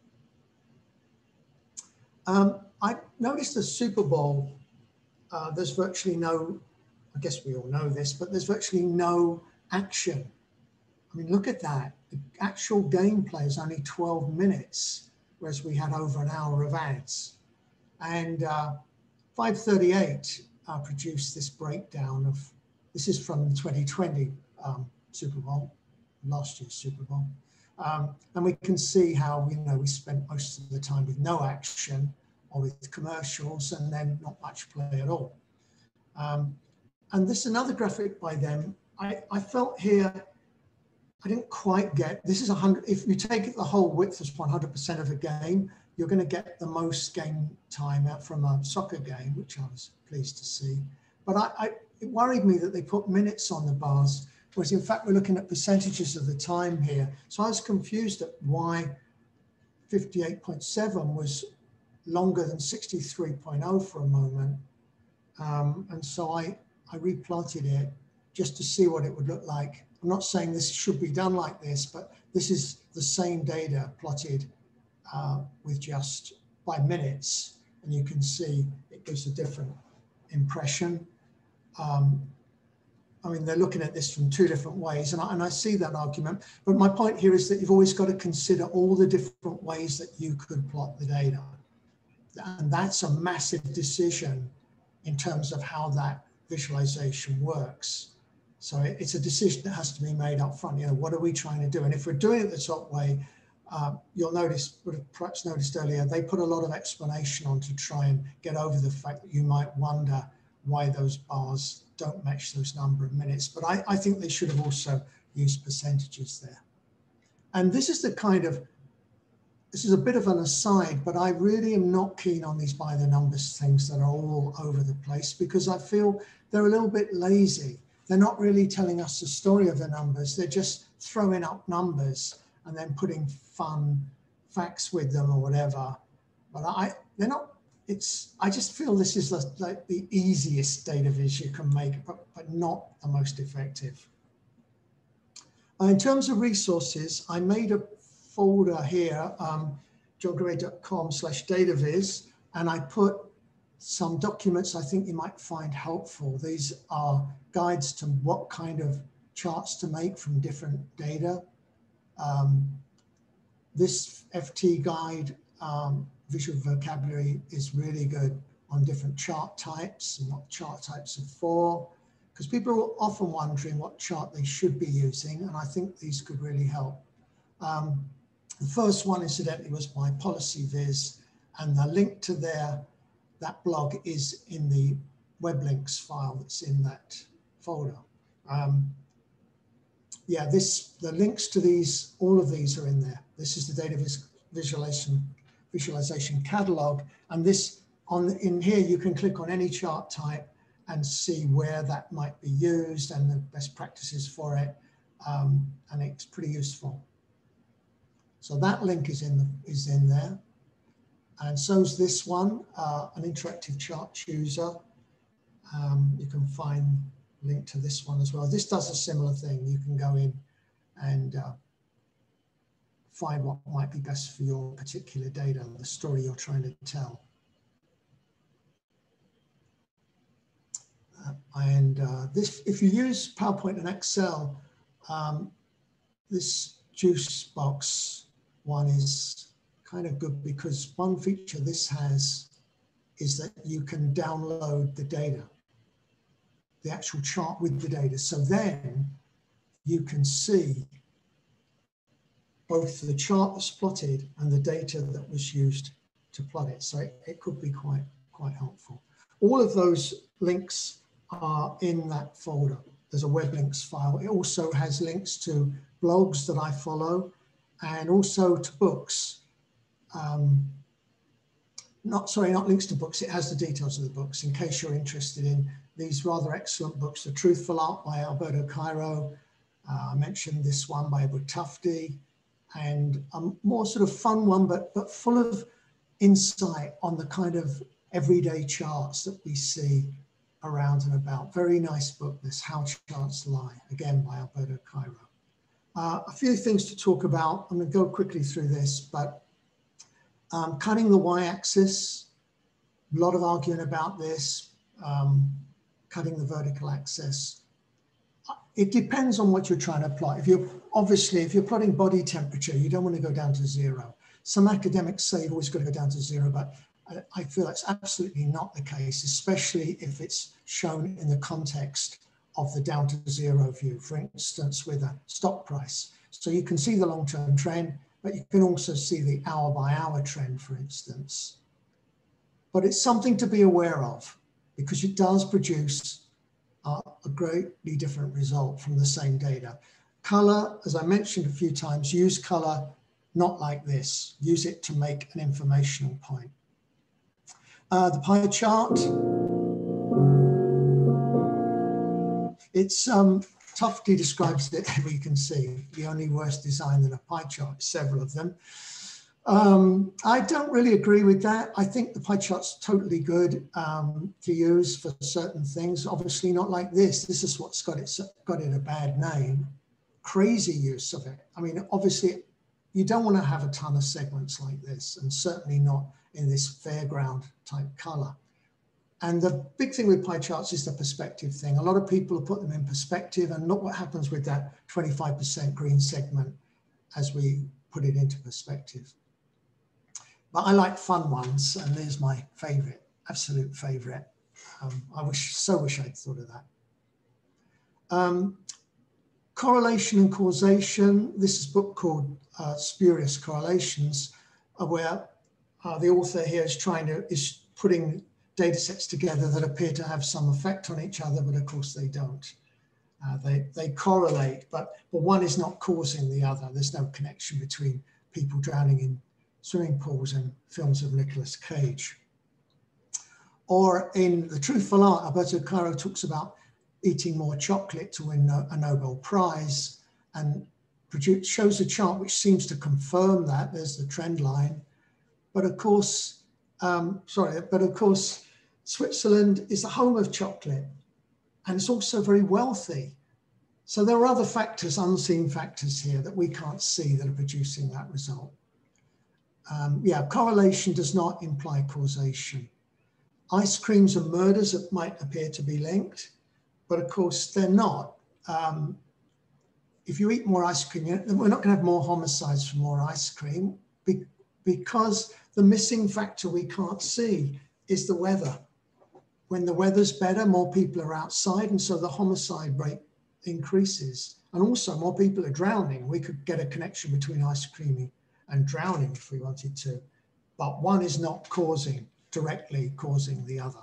Um, I noticed the Super Bowl, uh, there's virtually no, I guess we all know this, but there's virtually no action. I mean, look at that. The actual gameplay is only twelve minutes, whereas we had over an hour of ads. And uh, five thirty-eight uh, produced this breakdown of, this is from the twenty twenty um, Super Bowl, last year's Super Bowl. Um, and we can see how, you know, we spent most of the time with no action or with commercials and then not much play at all. Um, and this is another graphic by them. I, I felt here, I didn't quite get, this is one hundred, if you take it the whole width as one hundred percent of a game, you're going to get the most game time out from a soccer game, which I was pleased to see. But I, I, it worried me that they put minutes on the bars, whereas in fact we're looking at percentages of the time here. So I was confused at why fifty-eight point seven was longer than sixty-three point oh for a moment. Um, and so I, I replotted it just to see what it would look like. I'm not saying this should be done like this, but this is the same data plotted uh, with just by minutes. And you can see it gives a different impression. Um, I mean, they're looking at this from two different ways, and I, and I see that argument. But my point here is that you've always got to consider all the different ways that you could plot the data. And that's a massive decision in terms of how that visualization works. So it's a decision that has to be made up front. You know, what are we trying to do? And if we're doing it the top way, um, you'll notice, would have perhaps noticed earlier, they put a lot of explanation on to try and get over the fact that you might wonder why those bars don't match those number of minutes. But I, I think they should have also used percentages there. And this is the kind of, this is a bit of an aside, but I really am not keen on these by the numbers things that are all over the place, because I feel they're a little bit lazy. They're not really telling us the story of the numbers. They're just throwing up numbers and then putting fun facts with them or whatever. But I, they're not, it's, I just feel this is the, like the easiest data viz you can make, but, but not the most effective. Uh, in terms of resources, I made a folder here, um, johngray.com slash dataviz, and I put some documents I think you might find helpful. These are guides to what kind of charts to make from different data. Um, this F T guide, um, visual vocabulary, is really good on different chart types and what chart types are for, because people are often wondering what chart they should be using, and I think these could really help. Um, the first one, incidentally, was my policy viz, and the link to their that blog is in the web links file that's in that folder. Um, yeah, this the links to these, all of these are in there. This is the data vis visualization visualization catalog, and this on in here you can click on any chart type and see where that might be used and the best practices for it, um, and it's pretty useful. So that link is in, the, is in there. And so is this one, uh, an interactive chart chooser. Um, you can find a link to this one as well. This does a similar thing. You can go in and uh, find what might be best for your particular data, the story you're trying to tell. Uh, and uh, this, if you use PowerPoint and Excel, um, this juice box one is kind of good, because one feature this has is that you can download the data, the actual chart with the data. So then you can see both the chart that's plotted and the data that was used to plot it. So it, it could be quite, quite helpful. All of those links are in that folder. There's a web links file. It also has links to blogs that I follow and also to books. Um, not, sorry, not links to books. It has the details of the books in case you're interested in these rather excellent books. The Truthful Art by Alberto Cairo. Uh, I mentioned this one by Edward Tufte, and a more sort of fun one, but, but full of insight on the kind of everyday charts that we see around and about. Very nice book, this How Charts Lie, again by Alberto Cairo. Uh, a few things to talk about. I'm going to go quickly through this, but um, cutting the y-axis, a lot of arguing about this, um, cutting the vertical axis. It depends on what you're trying to plot. If you're obviously, if you're plotting body temperature, you don't want to go down to zero. Some academics say you've always got to go down to zero, but I, I feel that's absolutely not the case, especially if it's shown in the context of the down to zero view, for instance, with a stock price. So you can see the long-term trend, but you can also see the hour by hour trend, for instance. But it's something to be aware of because it does produce uh, a greatly different result from the same data. Color, as I mentioned a few times, use color not like this. Use it to make an informational point. Uh, the pie chart. It's, um, Tufte describes it, you can see, the only worse design than a pie chart, several of them. Um, I don't really agree with that. I think the pie chart's totally good um, to use for certain things. Obviously not like this. This is what's got it, got it a bad name. Crazy use of it. I mean, obviously, you don't want to have a ton of segments like this, and certainly not in this fairground type color. And the big thing with pie charts is the perspective thing. A lot of people put them in perspective, and look what happens with that twenty-five percent green segment as we put it into perspective. But I like fun ones, and there's my favorite, absolute favorite. Um, I wish, so wish I'd thought of that. Um, correlation and causation. This is a book called uh, Spurious Correlations, uh, where uh, the author here is trying to, is putting data sets together that appear to have some effect on each other, but of course they don't. Uh, they, they correlate, but, but one is not causing the other. There's no connection between people drowning in swimming pools and films of Nicolas Cage. Or in The Truthful Art, Alberto Cairo talks about eating more chocolate to win a Nobel Prize, and produce, shows a chart which seems to confirm that. There's the trend line. But of course, um, sorry, but of course, Switzerland is the home of chocolate, and it's also very wealthy. So there are other factors, unseen factors here that we can't see that are producing that result. Um, yeah, correlation does not imply causation. Ice creams and murders that might appear to be linked, but of course they're not. Um, if you eat more ice cream, we're not going to have more homicides from more ice cream, be because the missing factor we can't see is the weather. When the weather's better, more people are outside, and so the homicide rate increases. And also more people are drowning. We could get a connection between ice creaming and drowning if we wanted to, but one is not causing, directly causing the other.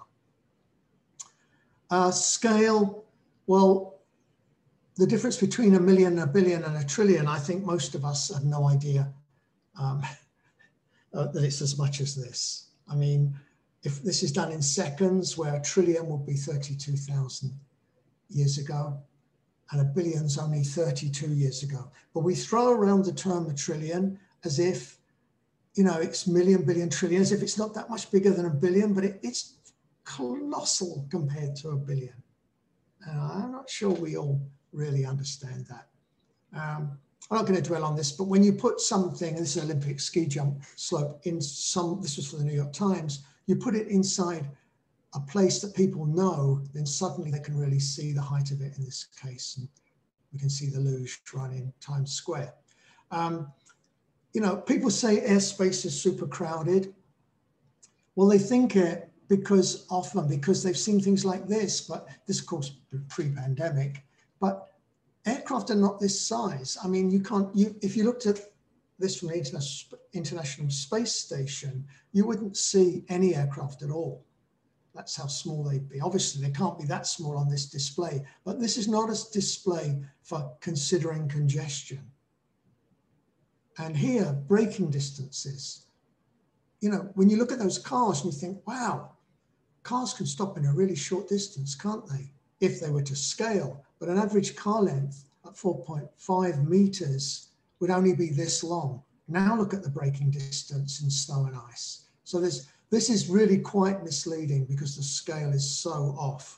Uh, scale, well, the difference between a million, a billion, and a trillion, I think most of us have no idea um, uh, that it's as much as this. I mean, if this is done in seconds, where a trillion would be thirty-two thousand years ago, and a billion's only thirty-two years ago. But we throw around the term a trillion, as if, you know, it's million, billion, trillion, as if it's not that much bigger than a billion, but it, it's colossal compared to a billion. And I'm not sure we all really understand that. Um, I'm not going to dwell on this, but when you put something, and this is an Olympic ski jump slope, in some, this was for the New York Times, you put it inside a place that people know, then suddenly they can really see the height of it in this case. And we can see the luge run in Times Square. Um, you know, people say airspace is super crowded. Well, they think it because often because they've seen things like this, but this, of course, pre-pandemic, but aircraft are not this size. I mean, you can't, you, if you looked at this from the International, International Space Station, you wouldn't see any aircraft at all. That's how small they'd be. Obviously, they can't be that small on this display, but this is not a display for considering congestion. And here, braking distances. You know, when you look at those cars and you think, wow, cars can stop in a really short distance, can't they? If they were to scale, but an average car length at four point five meters would only be this long. Now look at the braking distance in snow and ice. So there's, this is really quite misleading because the scale is so off.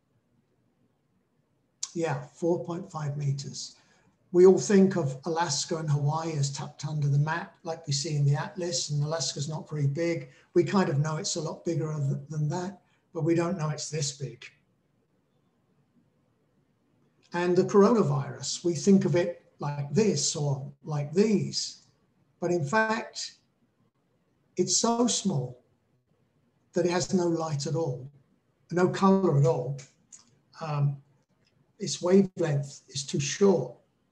Yeah, four point five meters. We all think of Alaska and Hawaii as tucked under the map, like we see in the Atlas, and Alaska's not very big. We kind of know it's a lot bigger than that, but we don't know it's this big. And the coronavirus, we think of it like this or like these, but in fact, it's so small that it has no light at all, no color at all. Um, its wavelength is too short.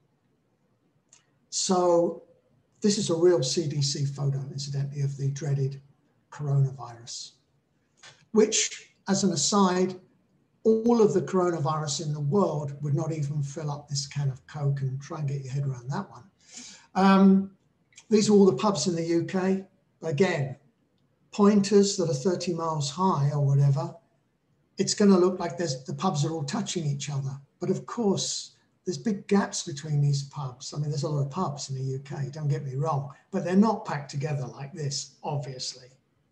So this is a real C D C photo, incidentally, of the dreaded coronavirus, which, as an aside, all of the coronavirus in the world would not even fill up this can of Coke, and try and get your head around that one. Um, these are all the pubs in the U K. Again, pointers that are thirty miles high or whatever. It's going to look like there's, the pubs are all touching each other. But of course, there's big gaps between these pubs. I mean, there's a lot of pubs in the U K, don't get me wrong, but they're not packed together like this, obviously.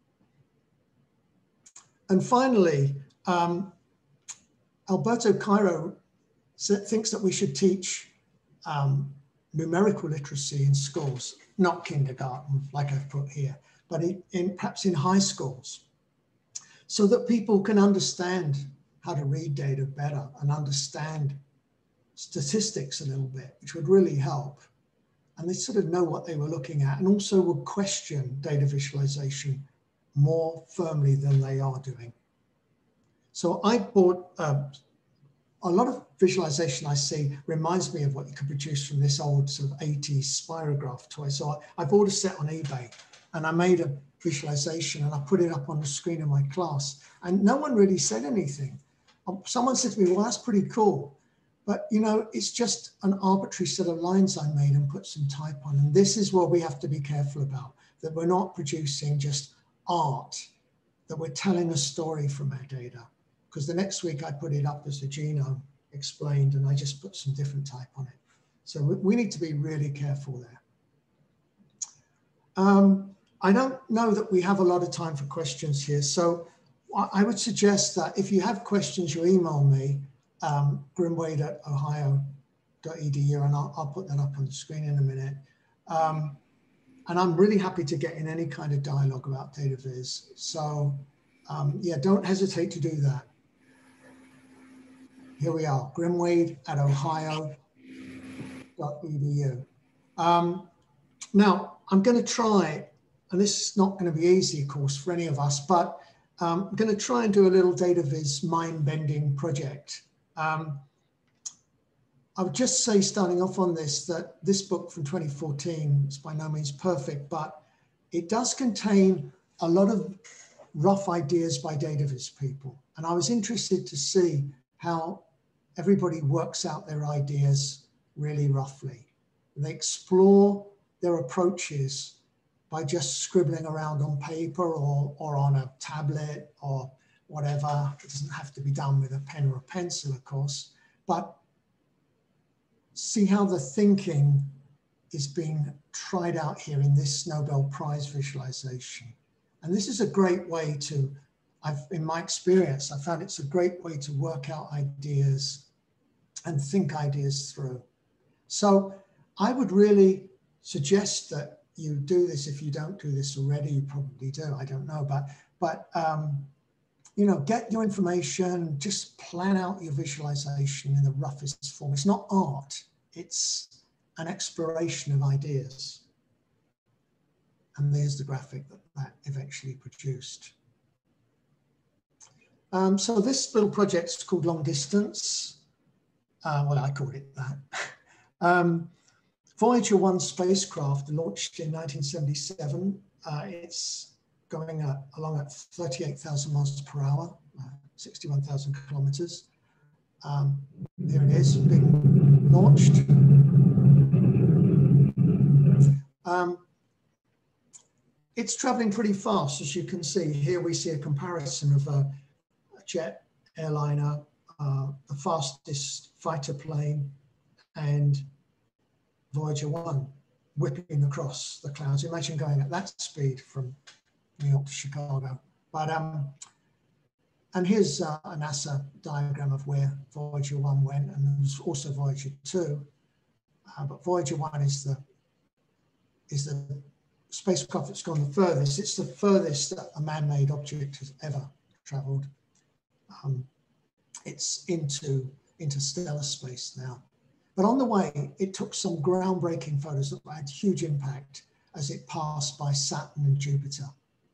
And finally, um, Alberto Cairo thinks that we should teach um, numerical literacy in schools, not kindergarten, like I've put here, but in, in perhaps in high schools, so that people can understand how to read data better and understand statistics a little bit, which would really help. And they sort of know what they were looking at, and also would question data visualization more firmly than they are doing. So I bought uh, a lot of visualization I see reminds me of what you could produce from this old sort of eighties spirograph toy. So I, I bought a set on eBay, and I made a visualization and I put it up on the screen in my class, and no one really said anything. Someone said to me, well, that's pretty cool. But, you know, it's just an arbitrary set of lines I made and put some type on. And this is what we have to be careful about, that we're not producing just art, that we're telling a story from our data. Because the next week I put it up as the genome explained, and I just put some different type on it. So we, we need to be really careful there. Um, I don't know that we have a lot of time for questions here. So I would suggest that if you have questions, you email me, um, grimwade at ohio dot e d u, and I'll, I'll put that up on the screen in a minute. Um, and I'm really happy to get in any kind of dialogue about data viz. So um, yeah, don't hesitate to do that. Here we are, grimwade at ohio dot e d u. Um, now, I'm going to try, and this is not going to be easy, of course, for any of us, but um, I'm going to try and do a little data viz mind-bending project. Um, I would just say, starting off on this, that this book from twenty fourteen is by no means perfect, but it does contain a lot of rough ideas by data viz people. And I was interested to see how everybody works out their ideas really roughly. They explore their approaches by just scribbling around on paper or, or on a tablet or whatever. It doesn't have to be done with a pen or a pencil, of course, but see how the thinking is being tried out here in this Nobel Prize visualization. And this is a great way to, I've, in my experience, I found it's a great way to work out ideas and think ideas through. So I would really suggest that you do this. If you don't do this already, you probably do, I don't know, but, but um, you know, get your information, just plan out your visualization in the roughest form. It's not art, it's an exploration of ideas. And there's the graphic that that eventually produced. Um, so this little project is called Long Distance. Uh, well, I called it that. um, Voyager one spacecraft launched in nineteen seventy-seven. Uh, it's going uh, along at thirty-eight thousand miles per hour, uh, sixty-one thousand kilometers. Um, there it is, being launched. Um, it's traveling pretty fast, as you can see. Here we see a comparison of a, a jet airliner, uh, the fastest fighter plane, and Voyager one whipping across the clouds. Imagine going at that speed from New York to Chicago. But um, and here's uh, a NASA diagram of where Voyager one went, and there's also Voyager two. Uh, but Voyager one is the is the spacecraft that's gone the furthest. It's the furthest that a man-made object has ever traveled. Um, it's into interstellar space now. But on the way, it took some groundbreaking photos that had huge impact as it passed by Saturn and Jupiter.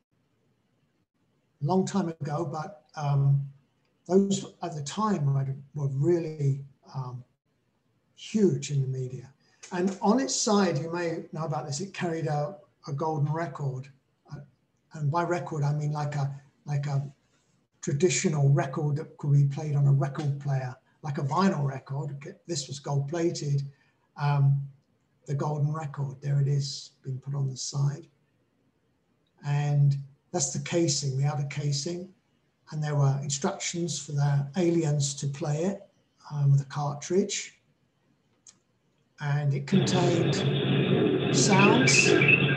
A long time ago, but um, those at the time were really um, huge in the media. And on its side, you may know about this, it carried out a golden record. Uh, and by record, I mean like a, like a traditional record that could be played on a record player, like a vinyl record. This was gold plated, um, the golden record. There it is, being put on the side. And that's the casing, the outer casing. And there were instructions for the aliens to play it um, with a cartridge. And it contained sounds.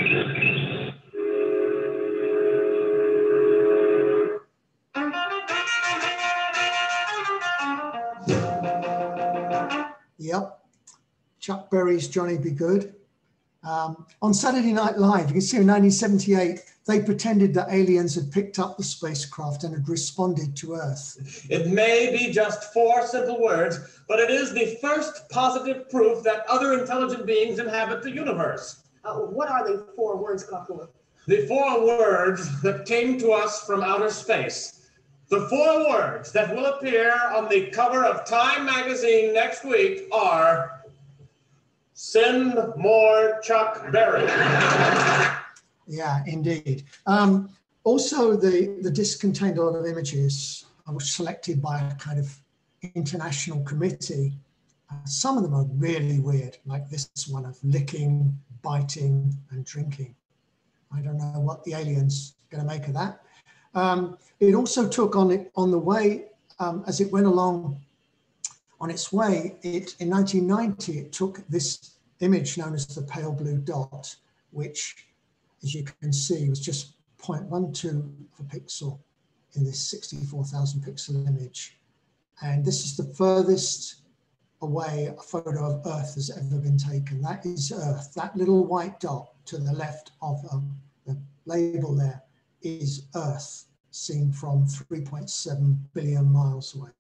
Yep, Chuck Berry's Johnny Be Good. Um, on Saturday Night Live, you can see in nineteen seventy-eight, they pretended that aliens had picked up the spacecraft and had responded to Earth. It may be just four simple words, but it is the first positive proof that other intelligent beings inhabit the universe. Uh, what are the four words, Kakula? The four words that came to us from outer space. The four words that will appear on the cover of Time magazine next week are: send more Chuck Berry. Yeah, indeed. Um, also, the, the disc contained a lot of images, uh, which selected by a kind of international committee. Uh, some of them are really weird, like this one of licking, biting, and drinking. I don't know what the aliens are going to make of that. Um, it also took on it on the way, um, as it went along on its way, it in nineteen ninety, it took this image known as the pale blue dot, which, as you can see, was just zero point one two of a pixel in this sixty-four thousand pixel image. And this is the furthest away a photo of Earth has ever been taken. That is Earth. That little white dot to the left of um, the label there is Earth, seen from three point seven billion miles away.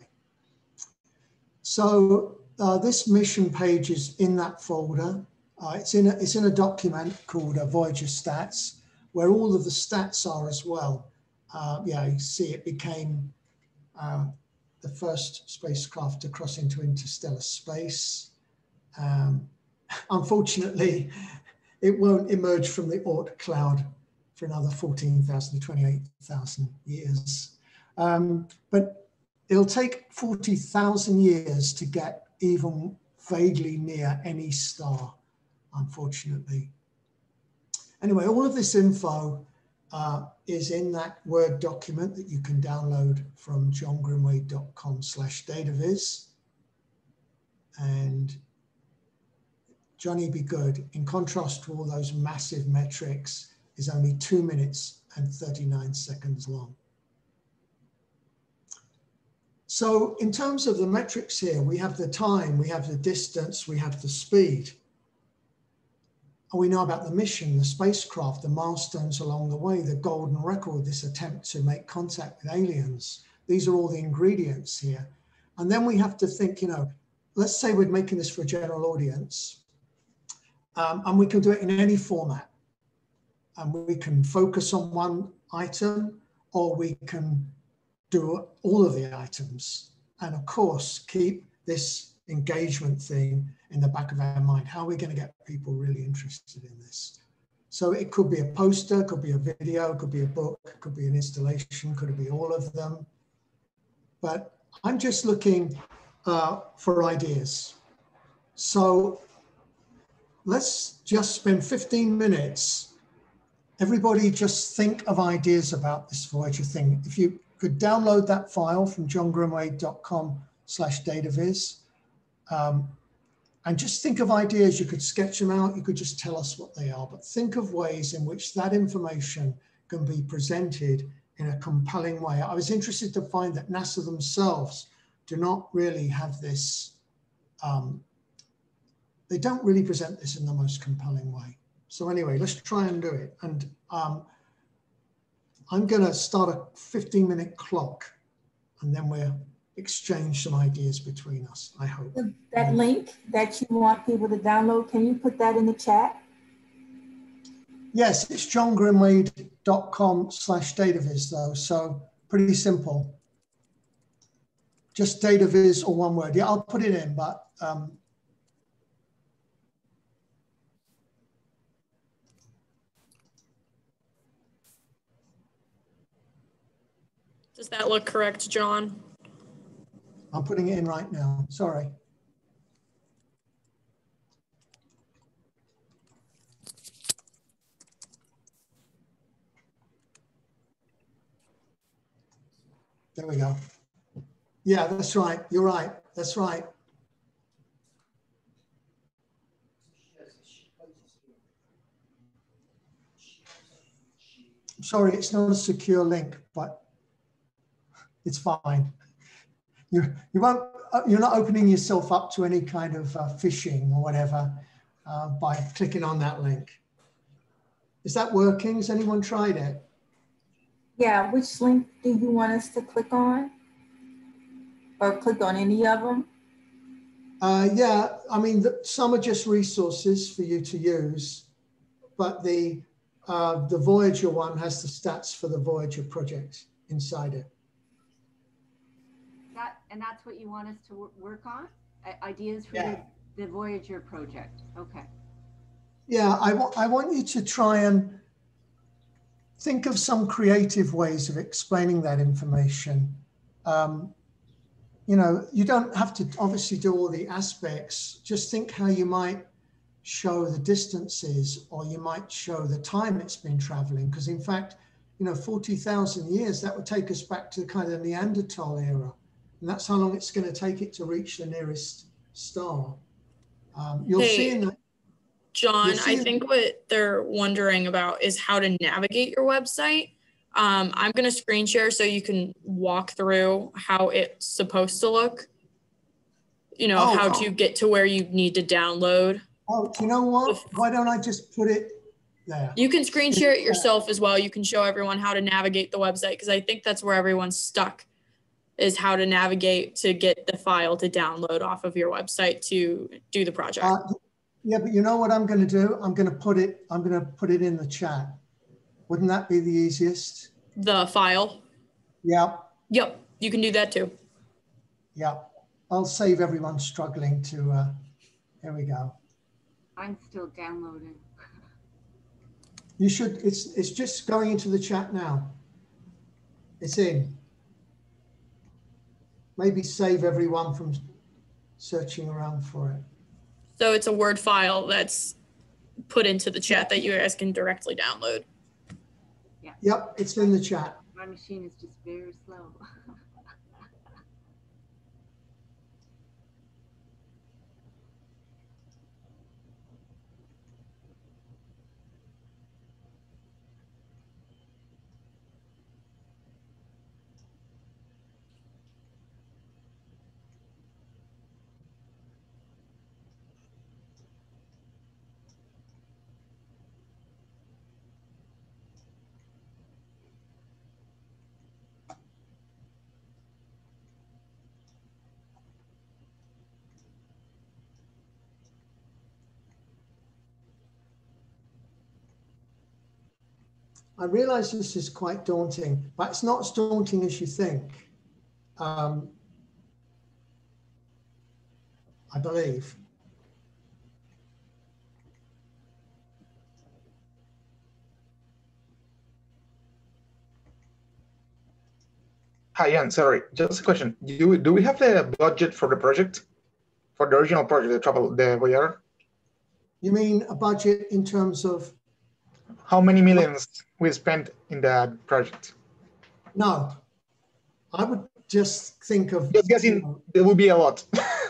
So uh, this mission page is in that folder. Uh, it's, in a, it's in a document called uh, Voyager Stats, where all of the stats are as well. Uh, yeah, you see it became uh, the first spacecraft to cross into interstellar space. Um, unfortunately, it won't emerge from the Oort cloud for another fourteen thousand to twenty-eight thousand years. Um, but it'll take forty thousand years to get even vaguely near any star, unfortunately. Anyway, all of this info uh, is in that Word document that you can download from johngrimwade.com slash dataviz. And Johnny Be Good, in contrast to all those massive metrics, is only two minutes and thirty-nine seconds long. So in terms of the metrics here, we have the time, we have the distance, we have the speed. And we know about the mission, the spacecraft, the milestones along the way, the golden record, this attempt to make contact with aliens. These are all the ingredients here. And then we have to think, you know, let's say we're making this for a general audience, um, and we can do it in any format. And we can focus on one item, or we can do all of the items. And of course, keep this engagement thing in the back of our mind. How are we going to get people really interested in this? So it could be a poster, could be a video, could be a book, could be an installation, could it be all of them? But I'm just looking uh, for ideas. So let's just spend fifteen minutes. Everybody just think of ideas about this Voyager thing. If you could download that file from john grimwade dot com slash dataviz, um, and just think of ideas. You could sketch them out. You could just tell us what they are, but think of ways in which that information can be presented in a compelling way. I was interested to find that NASA themselves do not really have this, um, they don't really present this in the most compelling way. So anyway, let's try and do it. And um, I'm gonna start a fifteen minute clock, and then we'll exchange some ideas between us, I hope. That link that you want people to download, can you put that in the chat? Yes, it's john grimwade dot com slash dataviz though, so pretty simple. Just dataviz or one word. Yeah, I'll put it in, but um, Does that look correct, John? I'm putting it in right now, sorry. There we go. Yeah, that's right. You're right. That's right. Sorry, it's not a secure link, but it's fine. You you won't. You're not opening yourself up to any kind of uh, phishing or whatever uh, by clicking on that link. Is that working? Has anyone tried it? Yeah, which link do you want us to click on? Or click on any of them? Uh, yeah, I mean, the, some are just resources for you to use, but the, uh, the Voyager one has the stats for the Voyager project inside it. That, and that's what you want us to work on? I ideas for Yeah. the, the Voyager project, okay. Yeah, I, wa I want you to try and think of some creative ways of explaining that information. Um, you know, you don't have to obviously do all the aspects. Just think how you might show the distances, or you might show the time it's been traveling. Because in fact, you know, forty thousand years, that would take us back to kind of the Neanderthal era. And that's how long it's going to take it to reach the nearest star. Um, you'll Hey. see in the John, see I the- think what they're wondering about is how to navigate your website. Um, I'm going to screen share so you can walk through how it's supposed to look, you know, Oh, how oh. to get to where you need to download. Oh, do you know what? Why don't I just put it there? You can screen share it yourself as well. You can show everyone how to navigate the website, because I think that's where everyone's stuck, is how to navigate to get the file to download off of your website to do the project. Uh, yeah, but you know what I'm going to do? I'm going to put it. I'm going to put it in the chat. Wouldn't that be the easiest? The file. Yeah, Yep, you can do that too. yeah. I'll save everyone struggling to. Uh, here we go. I'm still downloading. You should. It's it's just going into the chat now. It's in. Maybe save everyone from searching around for it. So it's a Word file that's put into the chat that you guys can directly download. Yep, it's in the chat. My machine is just very slow. I realize this is quite daunting, but it's not as daunting as you think. Um, I believe. Hi, Ian, sorry, just a question. Do, you, do we have the budget for the project? For the original project, the travel, the Voyager? You mean a budget in terms of? How many millions we spent in that project? No, I would just think of. Just guessing, you know, there would be a lot.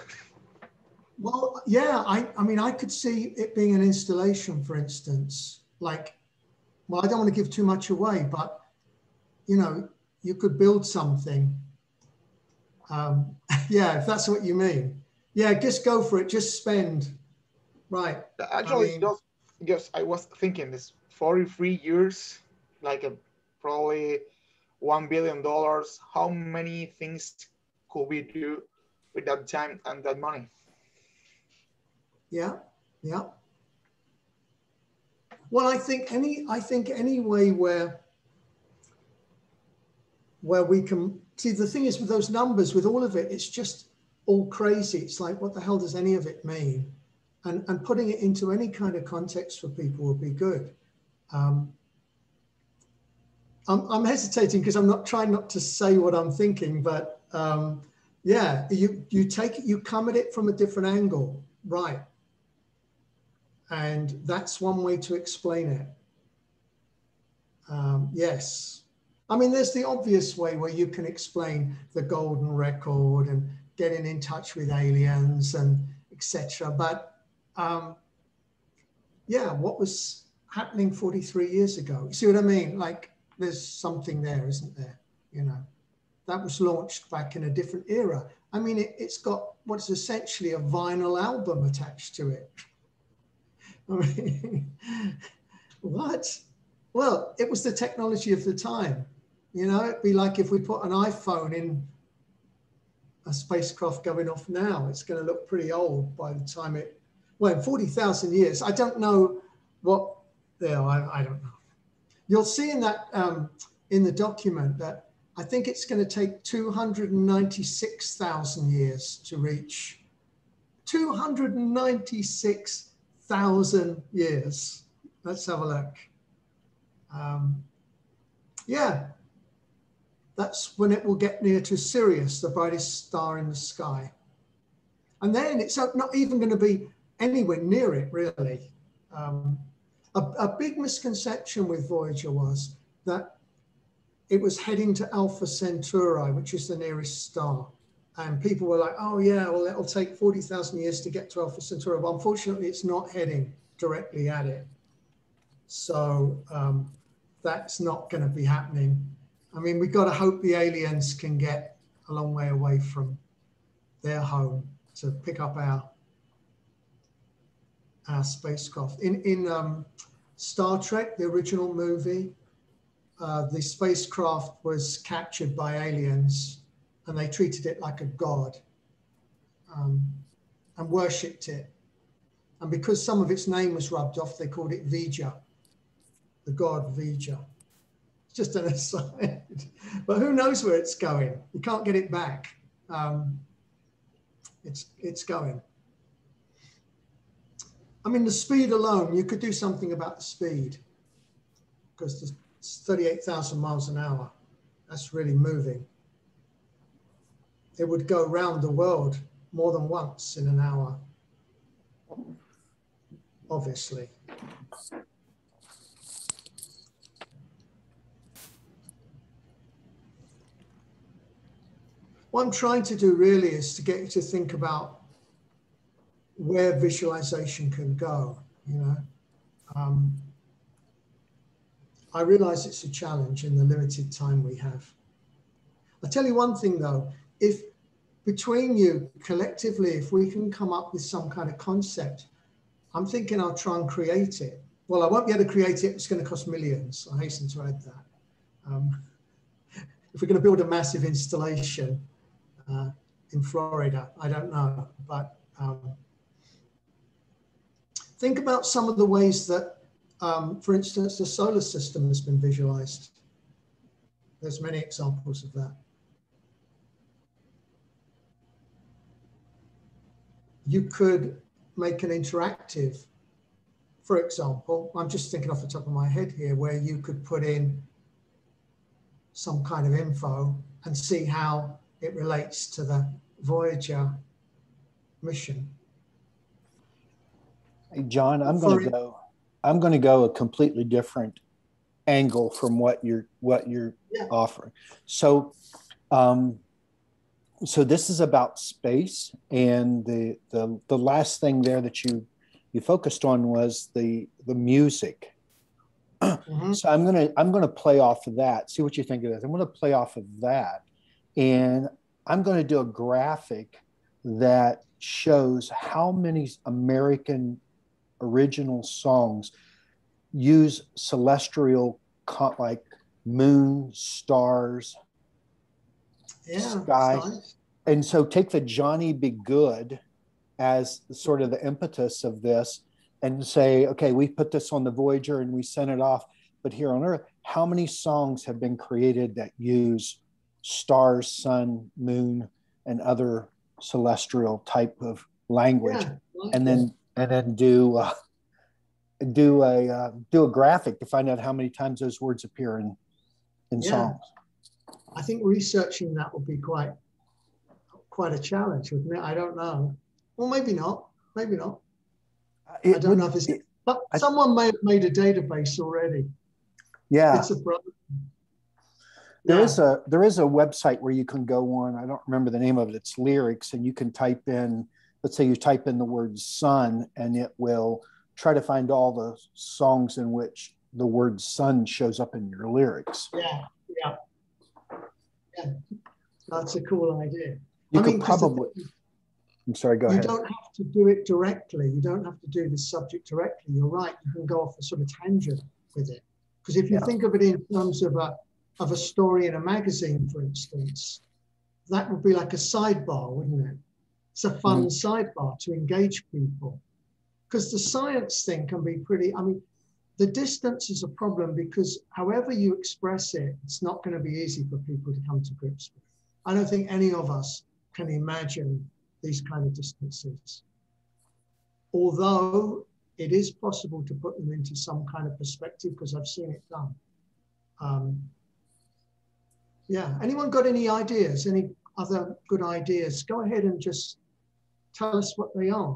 Well, yeah, I, I mean, I could see it being an installation, for instance, like, well, I don't want to give too much away, but, you know, you could build something. Um, yeah, if that's what you mean. Yeah, just go for it. Just spend. Right. Actually, I mean, just, just I was thinking this forty-three years, like a, probably one billion dollars. How many things could we do with that time and that money? Yeah, yeah. Well, I think any, I think any way where, where we can see, the thing is with those numbers, with all of it, it's just all crazy. It's like, what the hell does any of it mean? And, and putting it into any kind of context for people would be good. Um, I'm, I'm hesitating because I'm not trying not to say what I'm thinking, but um, yeah, you, you take it, you come at it from a different angle, right? And that's one way to explain it. Um, yes. I mean, there's the obvious way where you can explain the golden record and getting in touch with aliens and et cetera. But um, yeah, what was happening forty-three years ago? You see what I mean? Like there's something there, isn't there? You know, that was launched back in a different era. I mean, it, it's got what's essentially a vinyl album attached to it. I mean, what? Well, it was the technology of the time. You know, it'd be like if we put an iPhone in a spacecraft going off now, it's going to look pretty old by the time it, well, in forty thousand years, I don't know what, yeah, I, I don't know. You'll see in that, um, in the document that I think it's going to take two hundred ninety-six thousand years to reach two hundred ninety-six thousand years. Let's have a look. Um, yeah, that's when it will get near to Sirius, the brightest star in the sky. And then it's not even going to be anywhere near it, really. Um, a, a big misconception with Voyager was that it was heading to Alpha Centauri, which is the nearest star. And people were like, oh yeah, well, it'll take forty thousand years to get to Alpha Centauri. Well, unfortunately, it's not heading directly at it. So um, that's not going to be happening. I mean, we've got to hope the aliens can get a long way away from their home to pick up our, our spacecraft. In, in um, Star Trek, the original movie, uh, the spacecraft was captured by aliens and they treated it like a god um, and worshipped it. And because some of its name was rubbed off, they called it Vija, the god Vija. It's just an aside. But who knows where it's going? You can't get it back. Um, it's, it's going. I mean, the speed alone, you could do something about the speed because it's thirty-eight thousand miles an hour. That's really moving. It would go around the world more than once in an hour, obviously. What I'm trying to do really is to get you to think about where visualization can go, you know. Um, I realize it's a challenge in the limited time we have. I'll tell you one thing though, if between you collectively, if we can come up with some kind of concept, I'm thinking I'll try and create it. Well, I won't be able to create it, it's going to cost millions. I hasten to add that. Um, if we're going to build a massive installation uh, in Florida, I don't know, but um, think about some of the ways that um, for instance, the solar system has been visualized. There's many examples of that. You could make an interactive, for example, I'm just thinking off the top of my head here, where you could put in some kind of info and see how it relates to the Voyager mission. Hey, John, I'm going to go. I'm going to go a completely different angle from what you're what you're yeah. offering. So, um, so this is about space, and the the the last thing there that you you focused on was the the music. Mm-hmm. So I'm gonna I'm gonna play off of that. See what you think of this. I'm gonna play off of that, and I'm going to do a graphic that shows how many American original songs use celestial, like moon, stars, yeah, sky. nice. And so take the Johnny Be Good as sort of the impetus of this and say, okay, we put this on the Voyager and we sent it off, but here on Earth, how many songs have been created that use stars, sun, moon, and other celestial type of language? Yeah, and then and then do uh, do a uh, do a graphic to find out how many times those words appear in in yeah. songs. I think researching that would be quite quite a challenge, wouldn't it? I don't know. Well, maybe not. Maybe not. It I don't would, know if it's. It, but I, someone may have made a database already. Yeah. It's a problem. There yeah. is a there is a website where you can go on. I don't remember the name of it. It's lyrics, and you can type in. Let's say you type in the word sun, and it will try to find all the songs in which the word sun shows up in your lyrics. Yeah, yeah, yeah. That's a cool idea. You I could mean, probably. The, I'm sorry. Go you ahead. You don't have to do it directly. You don't have to do the subject directly. You're right. You can go off a sort of tangent with it, because if you yeah. think of it in terms of a of a story in a magazine, for instance, that would be like a sidebar, wouldn't it? It's a fun mm-hmm. sidebar to engage people, because the science thing can be pretty, I mean, the distance is a problem because however you express it, it's not going to be easy for people to come to grips with. I don't think any of us can imagine these kind of distances. Although it is possible to put them into some kind of perspective, because I've seen it done. Um, yeah, anyone got any ideas, any other good ideas? Go ahead and just tell us what they are.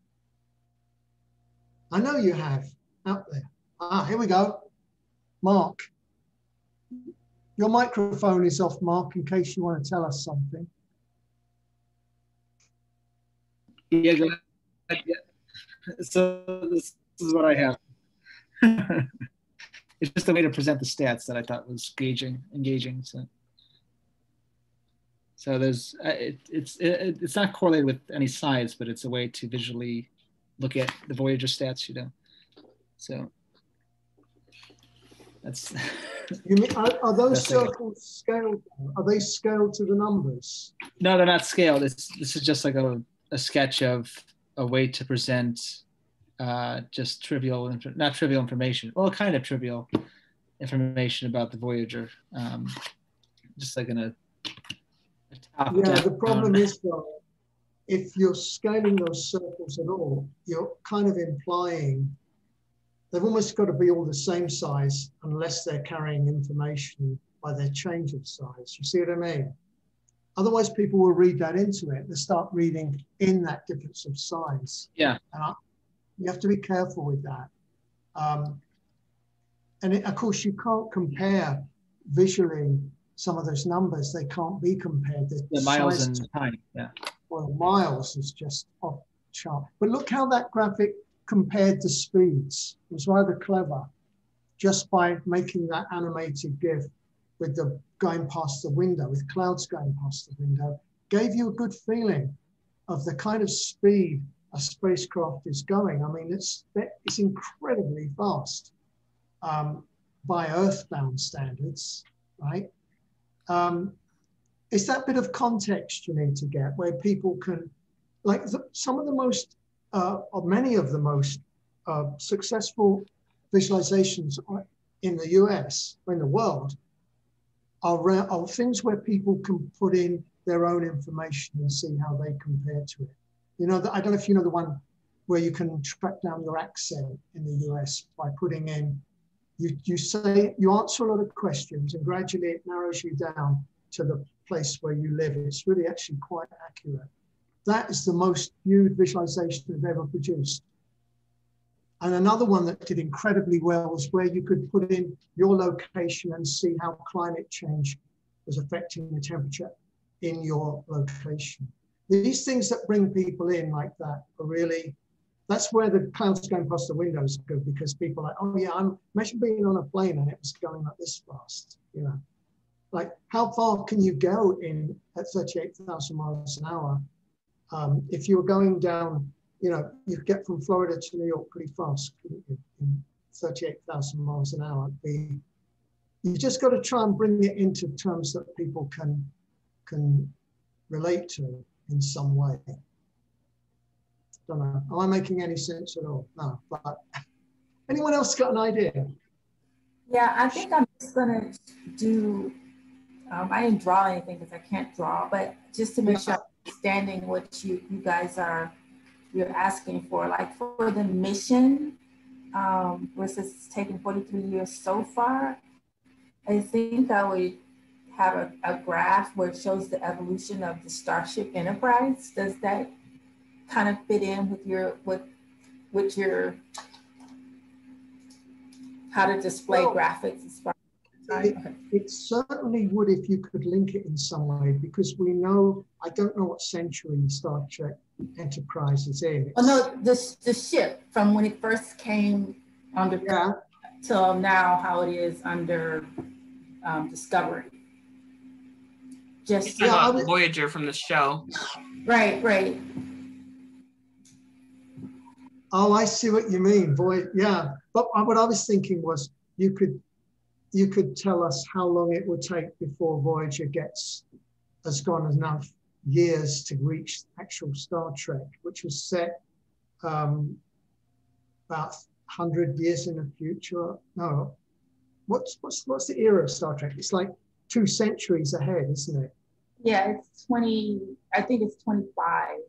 I know you have out there. Ah, here we go. Mark. Your microphone is off, Mark, in case you want to tell us something. Yeah, go ahead. Yeah. So this, this is what I have. It's just a way to present the stats that I thought was engaging. engaging so. So there's, uh, it, it's it, it's not correlated with any science, but it's a way to visually look at the Voyager stats, you know. So that's. You mean are, are those circles scaled? Are they scaled to the numbers? No, they're not scaled. It's this is just like a, a sketch of a way to present uh, just trivial, not trivial information. Well, kind of trivial information about the Voyager, um, just like in a. Yeah, the problem is though, if you're scaling those circles at all, you're kind of implying they've almost got to be all the same size unless they're carrying information by their change of size. You see what I mean? Otherwise, people will read that into it. They start reading in that difference of size. Yeah. And I, you have to be careful with that. Um, and it, of course, you can't compare visually some of those numbers. They can't be compared. The, the miles and time, yeah. Well, miles is just off the chart. But look how that graphic compared the speeds. It was rather clever, just by making that animated GIF with the going past the window, with clouds going past the window, gave you a good feeling of the kind of speed a spacecraft is going. I mean, it's it's incredibly fast um, by Earthbound standards, right? Um, it's that bit of context you need to get where people can, like the, some of the most, uh, or many of the most uh, successful visualizations in the U S or in the world are, are things where people can put in their own information and see how they compare to it. You know, I don't know if you know the one where you can track down your accent in the U S by putting in, you, you say, you answer a lot of questions and gradually it narrows you down to the place where you live. It's really actually quite accurate. That is the most viewed visualization they've ever produced. And another one that did incredibly well was where you could put in your location and see how climate change was affecting the temperature in your location. These things that bring people in like that are really, that's where the clouds going past the windows are good, because people are like, oh yeah, I'm imagine being on a plane and it was going like this fast, you know. Like how far can you go in at thirty-eight thousand miles an hour? Um, if you were going down, you know, you could get from Florida to New York pretty fast, couldn't you, in thirty-eight thousand miles an hour. The, you just got to try and bring it into terms that people can, can relate to in some way. Don't know, am I making any sense at all? No, but anyone else got an idea? Yeah, I think I'm just gonna do, um, I didn't draw anything because I can't draw, but just to make sure I'm understanding what you, you guys are, you're asking for, like for the mission, um, versus it's taken forty-three years so far, I think I would have a, a graph where it shows the evolution of the Starship Enterprise. Does that kind of fit in with your, with, with your, how to display well, graphics as far as it, okay. It certainly would if you could link it in some way, because we know, I don't know what century Star Trek Enterprise is in. Oh no, the, the ship from when it first came under, yeah, till now, how it is under um, Discovery. Just yeah, about Voyager from the show. Right, right. Oh, I see what you mean, boy. Yeah, but what I was thinking was you could you could tell us how long it would take before Voyager gets has gone enough years to reach actual Star Trek, which was set um, about one hundred years in the future. No, what's what's what's the era of Star Trek? It's like two centuries ahead, isn't it? Yeah, it's twenty. I think it's twenty-five.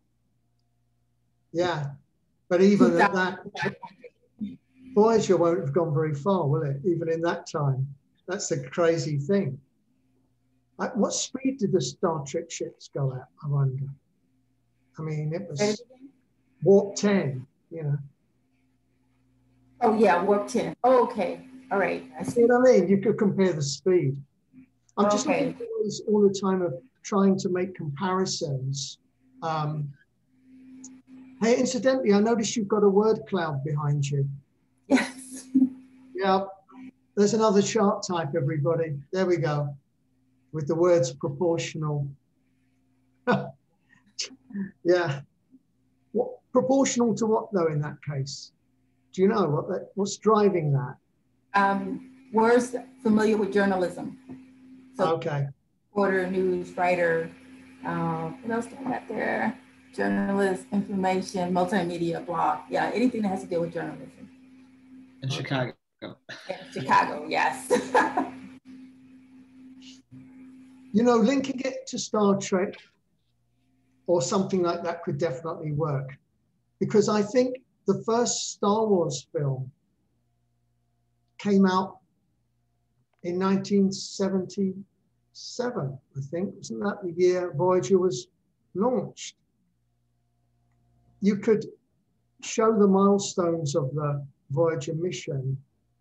Yeah. But even at that, Voyager won't have gone very far, will it? Even in that time. That's the crazy thing. At what speed did the Star Trek ships go at, I wonder? I mean, it was warp ten, you know. Oh, yeah, warp ten. Oh, okay. All right. I see what I mean? You could compare the speed. I'm just okay. looking at ways all the time of trying to make comparisons. Um, Hey, incidentally, I noticed you've got a word cloud behind you. Yes. Yeah, there's another chart type, everybody. There we go, with the words proportional. Yeah. What, proportional to what, though, in that case? Do you know what that, what's driving that? Um, words familiar with journalism. So okay. Reporter, news, writer, uh, what else do we got there? Journalist, information, multimedia, blog. Yeah, anything that has to do with journalism. In Chicago. In Chicago, yes. You know, linking it to Star Trek or something like that could definitely work. Because I think the first Star Wars film came out in nineteen seventy-seven, I think. Wasn't that the year Voyager was launched? You could show the milestones of the Voyager mission,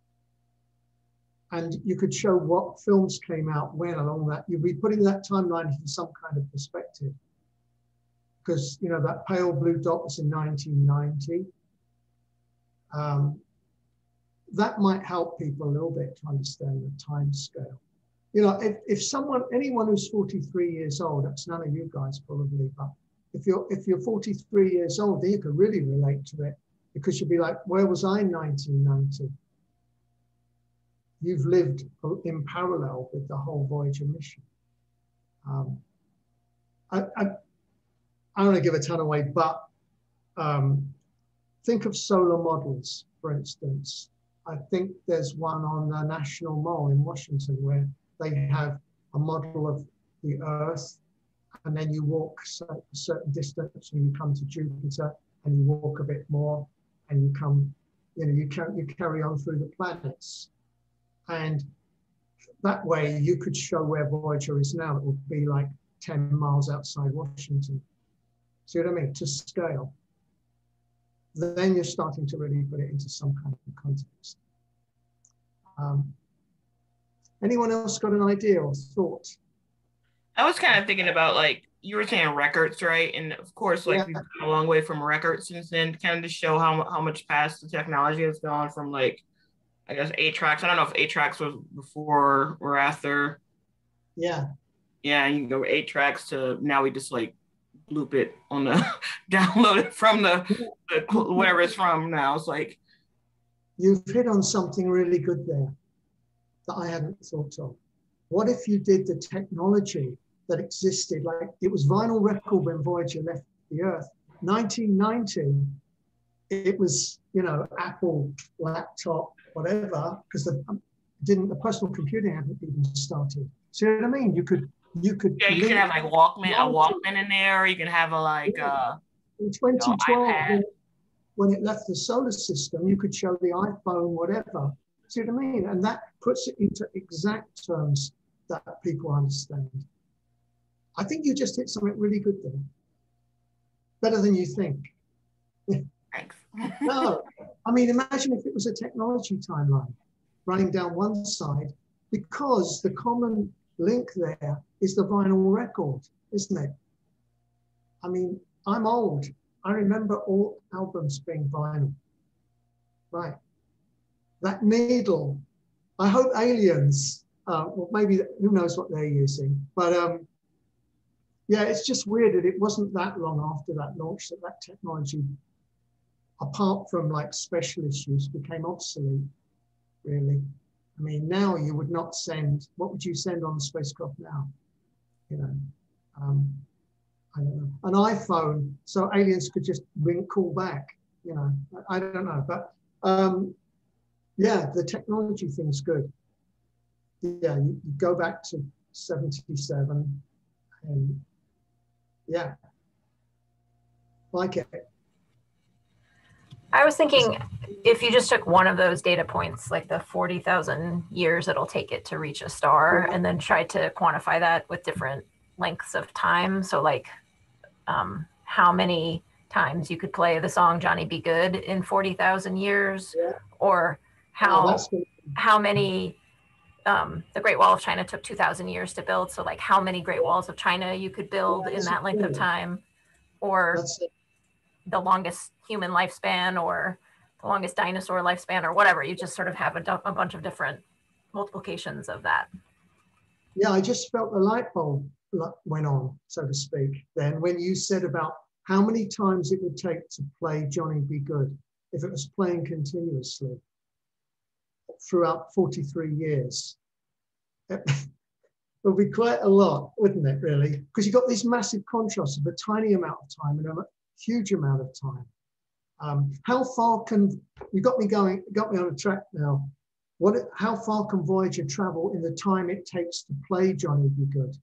and you could show what films came out when along that. You'd be putting that timeline in some kind of perspective, because you know that pale blue dot was in nineteen ninety. Um, that might help people a little bit to understand the time scale. You know, if, if someone, anyone who's forty-three years old, that's none of you guys probably, but If you're, if you're forty-three years old, then you could really relate to it, because you'd be like, where was I in nineteen ninety? You've lived in parallel with the whole Voyager mission. Um, I, I, I don't want to give a ton away, but um, think of solar models, for instance. I think there's one on the National Mall in Washington where they have a model of the Earth, and then you walk a certain distance and you come to Jupiter, and you walk a bit more and you come, you know, you, can, you carry on through the planets. And that way you could show where Voyager is now. It would be like ten miles outside Washington. See what I mean? To scale. Then you're starting to really put it into some kind of context. Um, anyone else got an idea or thought? I was kind of thinking about, like, you were saying records, right? And of course, like, yeah. We've come a long way from records since then, kind of to show how, how much past the technology has gone from, like, I guess eight tracks. I don't know if eight tracks was before or after. Yeah. Yeah, you can go eight tracks to now we just like loop it on the download it from the, the whatever it's from now. It's like you've hit on something really good there that I hadn't thought of. What if you did the technology that existed, like it was vinyl record when Voyager left the Earth, nineteen ninety, it was, you know, Apple laptop, whatever, because the didn't the personal computing hadn't even started. See what I mean? You could you could yeah, you can have like Walkman, a Walkman in there. You can have a like uh in twenty twelve you know, iPad. When it left the solar system, you could show the iPhone, whatever. See what I mean? And that puts it into exact terms that people understand. I think you just hit something really good there. Better than you think. Thanks. No, I mean, imagine if it was a technology timeline running down one side, because the common link there is the vinyl record, isn't it? I mean, I'm old. I remember all albums being vinyl. Right. That needle, I hope aliens, uh, well, maybe, who knows what they're using, but um, yeah, it's just weird that it wasn't that long after that launch that that technology, apart from like special issues, became obsolete, really. I mean, now you would not send, what would you send on the spacecraft now? You know, um, I don't know, an iPhone, so aliens could just ring, call back, you know, I, I don't know, but um, yeah, the technology thing's good. Yeah, you, you go back to seventy-seven and yeah, like it. I was thinking if you just took one of those data points, like the forty thousand years it'll take it to reach a star, and then try to quantify that with different lengths of time. So like um, how many times you could play the song Johnny Be Good in forty thousand years, yeah. or how, oh, how many, um, the Great Wall of China took two thousand years to build. So like how many Great Walls of China you could build in that length of time, or the longest human lifespan, or the longest dinosaur lifespan, or whatever. You just sort of have a, a bunch of different multiplications of that. Yeah, I just felt the light bulb went on, so to speak, then when you said about how many times it would take to play Johnny Be Good if it was playing continuously throughout forty-three years. It would be quite a lot, wouldn't it, really? Because you've got these massive contrasts of a tiny amount of time and a huge amount of time. Um, how far can, you got me going, got me on a track now. What? How far can Voyager travel in the time it takes to play Johnny Be Good?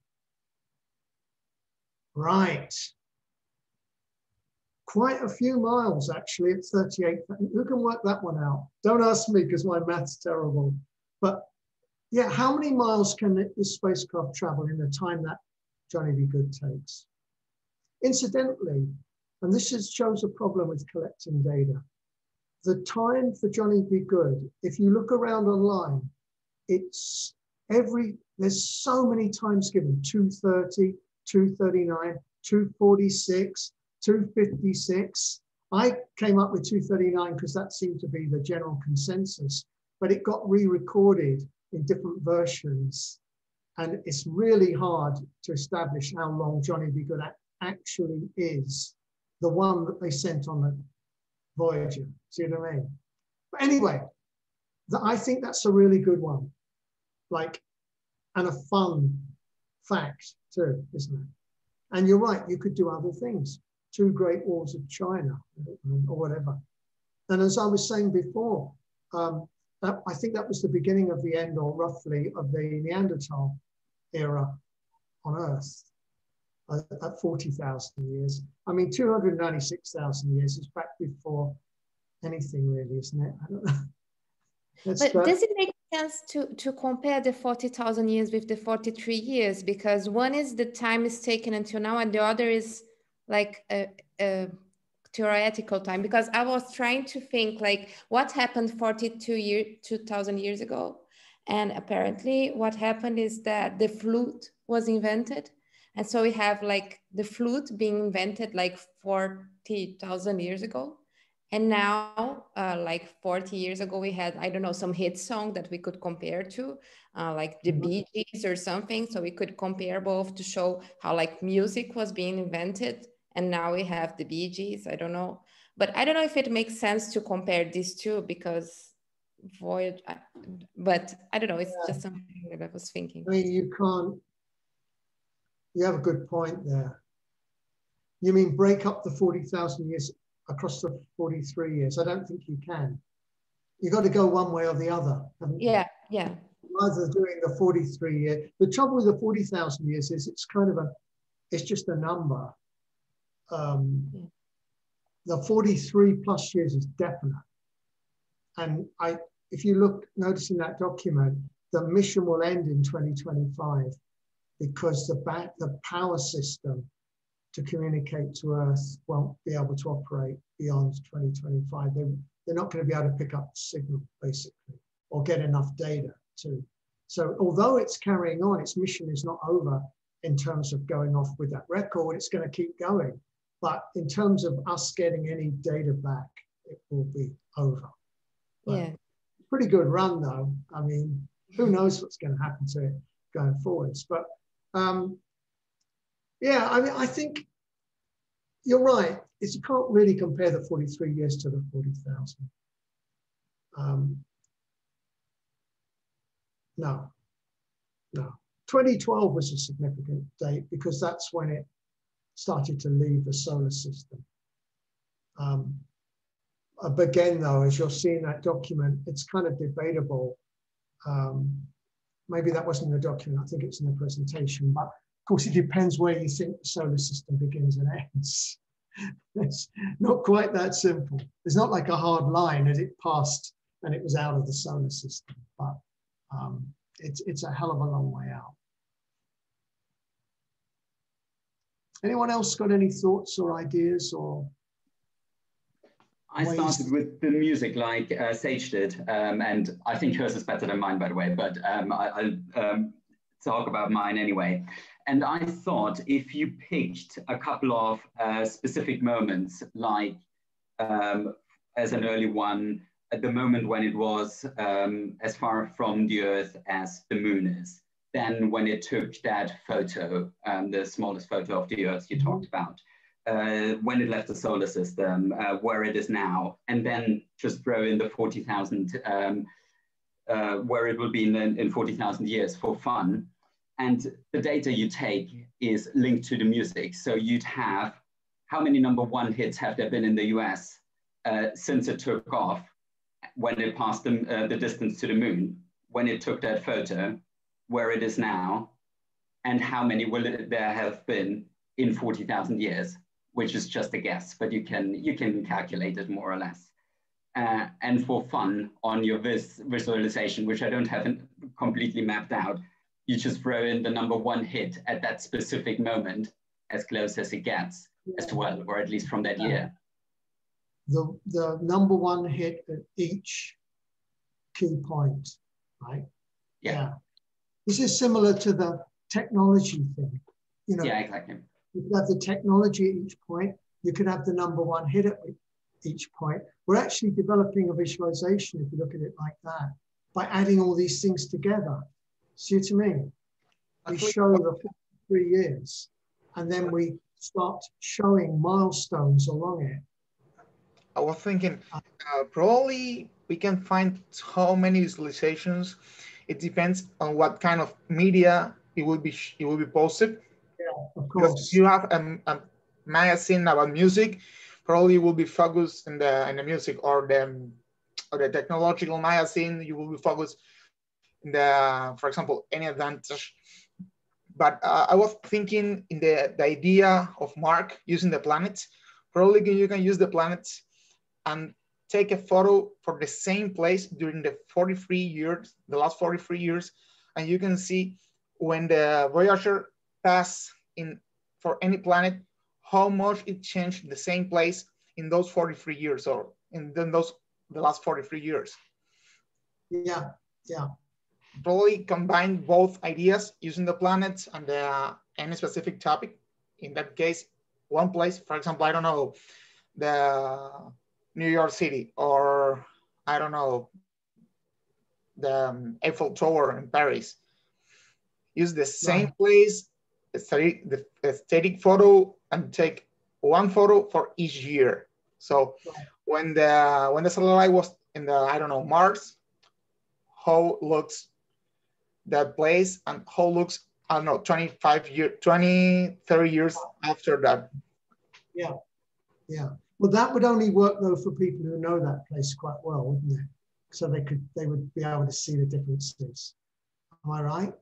Right. Quite a few miles, actually, at thirty-eight. Who can work that one out? Don't ask me, because my math's terrible. But yeah, how many miles can the spacecraft travel in the time that Johnny Be Good takes? Incidentally, and this is, shows a problem with collecting data. The time for Johnny Be Good, if you look around online, it's every, there's so many times given, two thirty, two thirty-nine, two forty-six, two fifty-six. I came up with two thirty-nine because that seemed to be the general consensus, but it got re-recorded in different versions. And it's really hard to establish how long Johnny Be Good actually is, the one that they sent on the Voyager. See what I mean? But anyway, the, I think that's a really good one. Like, and a fun fact too, isn't it? And you're right, you could do other things. Two Great Walls of China or whatever. And as I was saying before, um, that, I think that was the beginning of the end, or roughly, of the Neanderthal era on Earth uh, at forty thousand years. I mean, two hundred ninety-six thousand years is back before anything really, isn't it? I don't know. Let's But go. does it make sense to, to compare the forty thousand years with the forty-three years? Because one is the time is taken until now, and the other is like a, a theoretical time. Because I was trying to think like what happened forty-two year, two thousand years ago. And apparently what happened is that the flute was invented. And so we have like the flute being invented like forty thousand years ago. And now, uh, like forty years ago, we had, I don't know, some hit song that we could compare to, uh, like the Bee Gees or something. So we could compare both to show how like music was being invented. And now we have the Bee Gees, I don't know. But I don't know if it makes sense to compare these two because Voyage, but I don't know, it's Yeah. just something that I was thinking. I mean, you can't, you have a good point there. You mean break up the forty thousand years across the forty-three years? I don't think you can. You got to go one way or the other, haven't you? Yeah, yeah. Rather doing the forty-three year. The trouble with the forty thousand years is it's kind of a, it's just a number. Um, Yeah. The forty-three plus years is definite. And I, if you look, notice in that document, the mission will end in twenty twenty-five because the back, the power system to communicate to Earth won't be able to operate beyond twenty twenty-five. They, they're not going to be able to pick up the signal, basically, or get enough data to. So although it's carrying on, its mission is not over in terms of going off with that record, it's going to keep going. But in terms of us getting any data back, it will be over. But Yeah. pretty good run, though. I mean, who knows what's going to happen to it going forwards. But um, yeah, I mean, I think you're right. It's, you can't really compare the forty-three years to the forty thousand. Um, no, no. twenty twelve was a significant date because that's when it started to leave the solar system. Um, but again, though, as you'll see in that document, it's kind of debatable. Um, maybe that wasn't in the document. I think it's in the presentation. But of course, it depends where you think the solar system begins and ends. It's not quite that simple. It's not like a hard line as it passed and it was out of the solar system. But um, it's, it's a hell of a long way out. Anyone else got any thoughts or ideas or? I started with the music like uh, Sage did, um, and I think hers is better than mine, by the way, but um, I, I'll um, talk about mine anyway. And I thought if you picked a couple of uh, specific moments, like um, as an early one, at the moment when it was um, as far from the Earth as the moon is, then when it took that photo, um, the smallest photo of the Earth you mm-hmm. talked about, uh, when it left the solar system, uh, where it is now, and then just throw in the forty thousand, um, uh, where it will be in, in forty thousand years for fun. And the data you take is linked to the music. So you'd have, how many number one hits have there been in the U S uh, since it took off, when it passed the, uh, the distance to the moon, when it took that photo, where it is now, and how many will it, there have been in forty thousand years, which is just a guess, but you can, you can calculate it more or less. Uh, and for fun, on your vis visualization, which I don't have completely mapped out, you just throw in the number one hit at that specific moment, as close as it gets as well, or at least from that year. The, the number one hit at each key point, right? Yeah. yeah. This is similar to the technology thing. You know, yeah, exactly. You could have the technology at each point. You could have the number one hit at each point. We're actually developing a visualization, if you look at it like that, by adding all these things together. See what I mean? We show the three years, and then we start showing milestones along it. I was thinking, uh, probably we can find how many visualizations. It depends on what kind of media it will be. It will be posted. Yeah, of course. Because if you have a, a magazine about music, probably will be focused in the in the music, or the or the technological magazine, you will be focused in the, for example, any advantage. But uh, I was thinking in the, the idea of Mark using the planets. Probably you can use the planets and take a photo for the same place during the forty-three years, the last forty-three years, and you can see when the Voyager passed in for any planet, how much it changed the same place in those forty-three years, or in those the last forty-three years. Yeah, yeah. Probably combine both ideas using the planets and the, uh, any specific topic. In that case, one place, for example, I don't know, the New York City, or I don't know, the um, Eiffel Tower in Paris. Use the same Right. place, aesthetic, the aesthetic photo, and take one photo for each year. So Right. when the when the satellite was in the, I don't know, Mars, how looks that place, and how looks, I don't know, twenty-five years, twenty, thirty years after that. Yeah, yeah. Well, that would only work though for people who know that place quite well, wouldn't it? So they could, they would be able to see the differences. Am I right?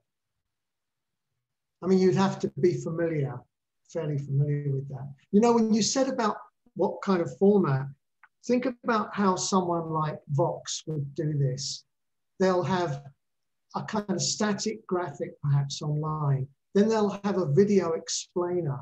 I mean, you'd have to be familiar, fairly familiar with that. You know, when you said about what kind of format, think about how someone like Vox would do this. They'll have a kind of static graphic perhaps online. Then they'll have a video explainer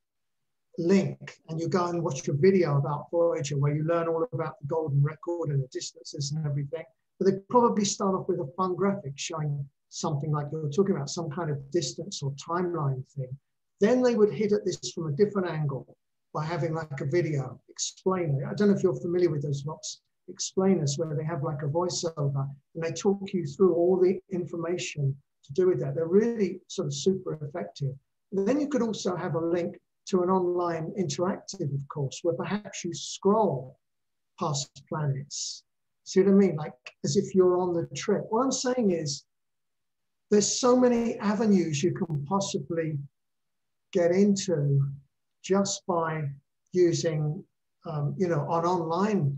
link, and you go and watch a video about Voyager where you learn all about the golden record and the distances and everything. But they probably start off with a fun graphic showing something like you're talking about, some kind of distance or timeline thing. Then they would hit at this from a different angle by having like a video explainer. I don't know if you're familiar with those Vox explainers where they have like a voiceover and they talk you through all the information to do with that. They're really sort of super effective. And then you could also have a link to an online interactive, of course, where perhaps you scroll past planets. See what I mean? Like as if you're on the trip. What I'm saying is there's so many avenues you can possibly get into just by using, um, you know, an online,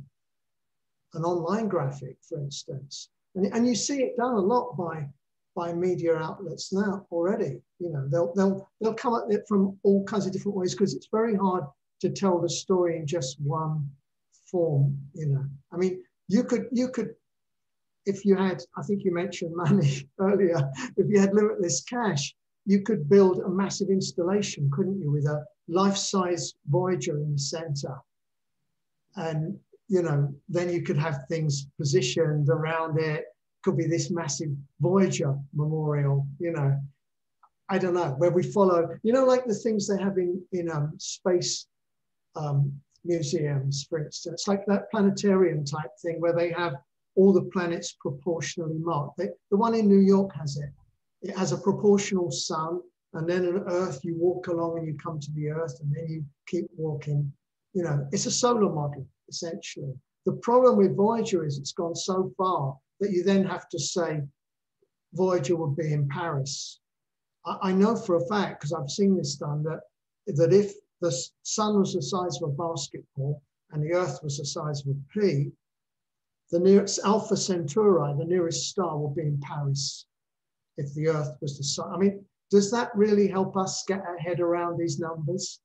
an online graphic, for instance. And, and you see it done a lot by, by media outlets now already. You know, they'll, they'll, they'll come at it from all kinds of different ways because it's very hard to tell the story in just one form, you know. I mean, you could, you could, if you had, I think you mentioned money earlier, if you had limitless cash, you could build a massive installation, couldn't you, with a life-size Voyager in the center. And, you know, then you could have things positioned around it. Could be this massive Voyager memorial, you know. I don't know, where we follow, you know, like the things they have in, in um, space um, museums, for instance, like that planetarium type thing where they have all the planets proportionally marked. They, the one in New York has it. It has a proportional sun, and then an Earth, you walk along and you come to the Earth, and then you keep walking. You know, it's a solar model, essentially. The problem with Voyager is it's gone so far that you then have to say Voyager would be in Paris. I, I know for a fact, because I've seen this done, that, that if the sun was the size of a basketball and the Earth was the size of a pea, the nearest Alpha Centauri, the nearest star, will be in Paris if the Earth was the sun. I mean, does that really help us get our head around these numbers?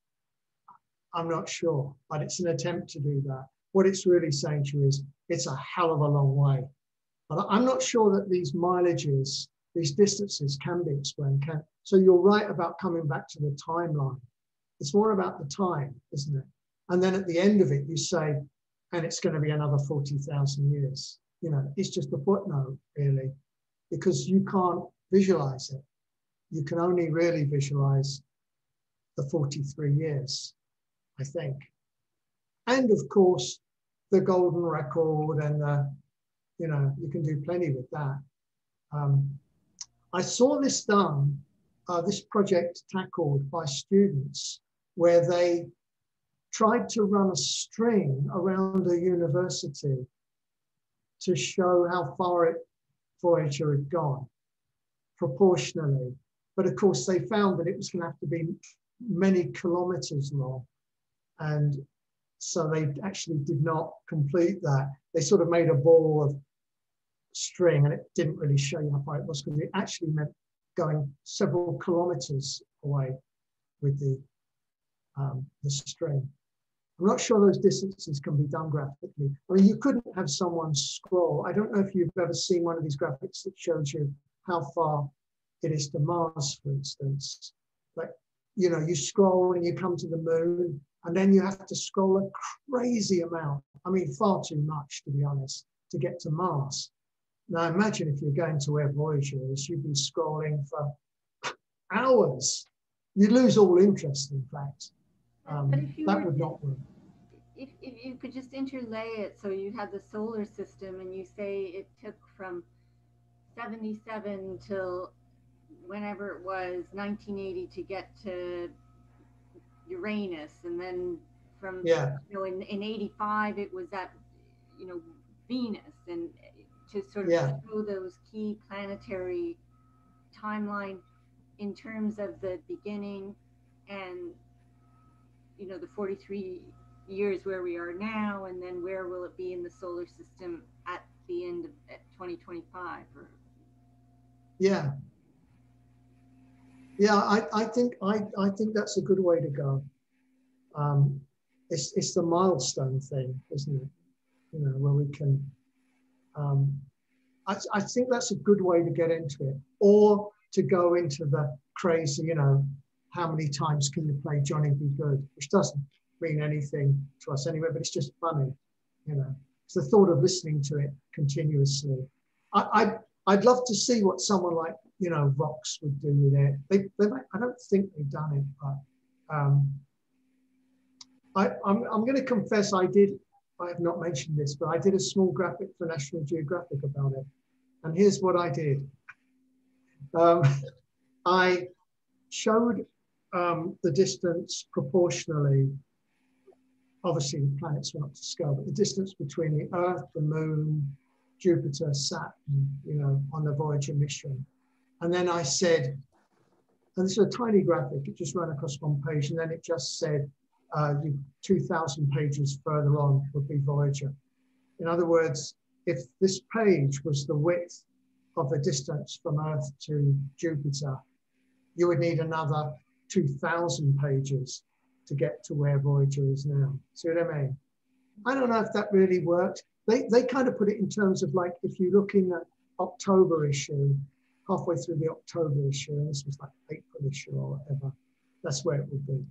I'm not sure, but it's an attempt to do that. What it's really saying to you is it's a hell of a long way. But I'm not sure that these mileages, these distances can be explained. Can, so you're right about coming back to the timeline. It's more about the time, isn't it? And then at the end of it, you say, and it's going to be another forty thousand years. You know, it's just a footnote, really, because you can't visualize it. You can only really visualize the forty-three years, I think. And of course, the golden record and the, you know, you can do plenty with that. Um, I saw this done, uh, this project tackled by students where they tried to run a string around a university to show how far it, Voyager had gone, proportionally. But of course, they found that it was going to have to be many kilometers long. And so they actually did not complete that. They sort of made a ball of string, and it didn't really show you how far it was, because it actually meant going several kilometers away with the, um, the string. I'm not sure those distances can be done graphically. I mean, you couldn't have someone scroll. I don't know if you've ever seen one of these graphics that shows you how far it is to Mars, for instance. Like, you know, you scroll and you come to the moon, and then you have to scroll a crazy amount. I mean, far too much, to be honest, to get to Mars. Now, imagine if you're going to where Voyager is, you'd be scrolling for hours. You'd lose all interest, in fact. Um, but if you that were would to, not work. If, if you could just interlay it, so you had the solar system, and you say it took from seventy-seven till whenever it was nineteen eighty to get to Uranus, and then from yeah. you know in, in eighty-five it was at you know Venus, and to sort of yeah. show those key planetary timeline in terms of the beginning and you know the forty-three years where we are now, and then where will it be in the solar system at the end of at twenty twenty-five or yeah yeah I, I think I, I think that's a good way to go. um it's it's the milestone thing, isn't it, you know, where we can um I, I think that's a good way to get into it, or to go into the crazy, you know, how many times can you play Johnny Be Good, which doesn't mean anything to us anyway, but it's just funny, you know. It's the thought of listening to it continuously. I, I'd, I'd love to see what someone like, you know, Vox would do with it. They, they might, I don't think they've done it, but um, I, I'm, I'm going to confess I did, I have not mentioned this, but I did a small graphic for National Geographic about it. And here's what I did. Um, I showed um, the distance proportionally. Obviously, the planets were up to scale, but the distance between the Earth, the Moon, Jupiter, Saturn, you know, on the Voyager mission. And then I said, and this is a tiny graphic, it just ran across one page, and then it just said, uh, you, two thousand pages further on would be Voyager. In other words, if this page was the width of the distance from Earth to Jupiter, you would need another two thousand pages to get to where Voyager is now. See what I mean? I don't know if that really worked. They, they kind of put it in terms of like, if you look in the October issue, halfway through the October issue, and this was like April issue or whatever, that's where it would be.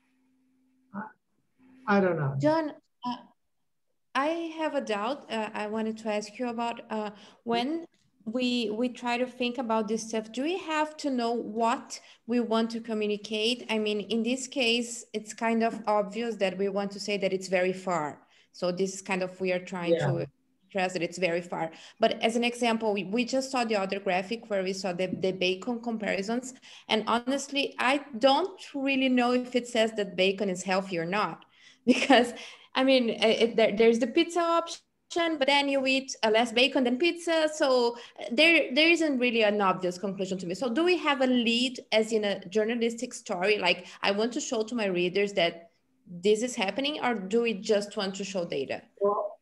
I, I don't know. John, uh, I have a doubt uh, I wanted to ask you about. Uh, when we we try to think about this stuff, do we have to know what we want to communicate? I mean, in this case, it's kind of obvious that we want to say that it's very far. So this is kind of, we are trying yeah. to stress that it's very far. But as an example, we, we just saw the other graphic where we saw the, the bacon comparisons. And honestly, I don't really know if it says that bacon is healthy or not. Because, I mean, it, there, there's the pizza option, but then you eat uh, less bacon than pizza. So there, there isn't really an obvious conclusion to me. So do we have a lead as in a journalistic story? Like, I want to show to my readers that this is happening, or do we just want to show data? Well,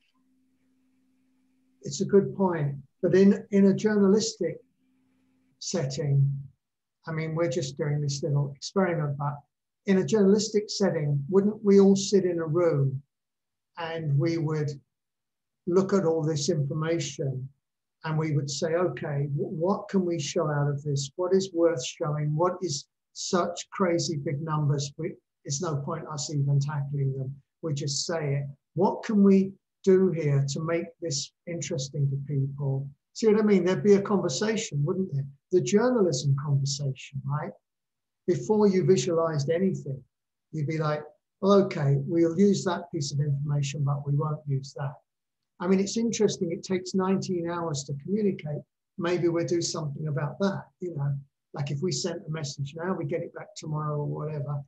it's a good point. But in, in a journalistic setting, I mean, we're just doing this little experiment, but in a journalistic setting, wouldn't we all sit in a room and we would look at all this information and we would say, okay, what can we show out of this? What is worth showing? What is such crazy big numbers? We, it's no point us even tackling them. We just say it. What can we do here to make this interesting to people? See what I mean? There'd be a conversation, wouldn't there? The journalism conversation, right? Before you visualized anything, you'd be like, well, okay, we'll use that piece of information, but we won't use that. I mean, it's interesting. It takes nineteen hours to communicate. Maybe we'll do something about that. You know, like if we sent a message now, we get it back tomorrow or whatever.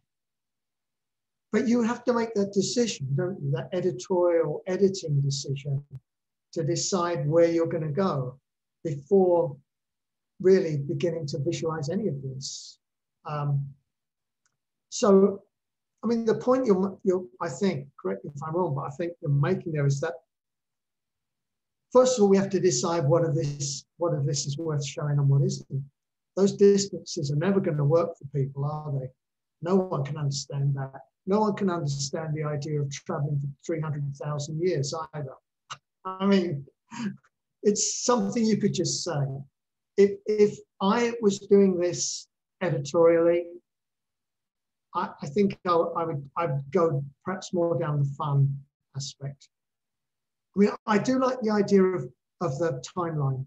But you have to make that decision, don't you? That editorial editing decision to decide where you're going to go before really beginning to visualize any of this. Um, so I mean, the point you're, you're, I think, correct me if I'm wrong, but I think you're making there is that, first of all, we have to decide what of this, what of this is worth showing and what isn't. Those distances are never going to work for people, are they? No one can understand that. No one can understand the idea of traveling for three hundred thousand years either. I mean, it's something you could just say. If, if I was doing this editorially, I, I think I, I would I'd go perhaps more down the fun aspect. I mean, I do like the idea of, of the timeline,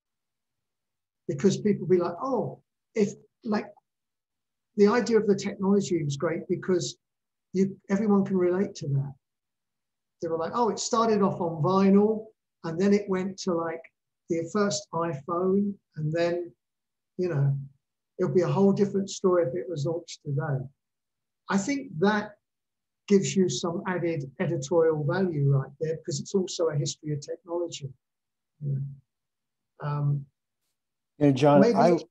because people be like, oh, if like the idea of the technology is great because you everyone can relate to that. They were like, oh, it started off on vinyl and then it went to like the first iPhone, and then, you know, it'll be a whole different story if it was launched today. I think that gives you some added editorial value right there, because it's also a history of technology. You know, um, you know John, maybe, I,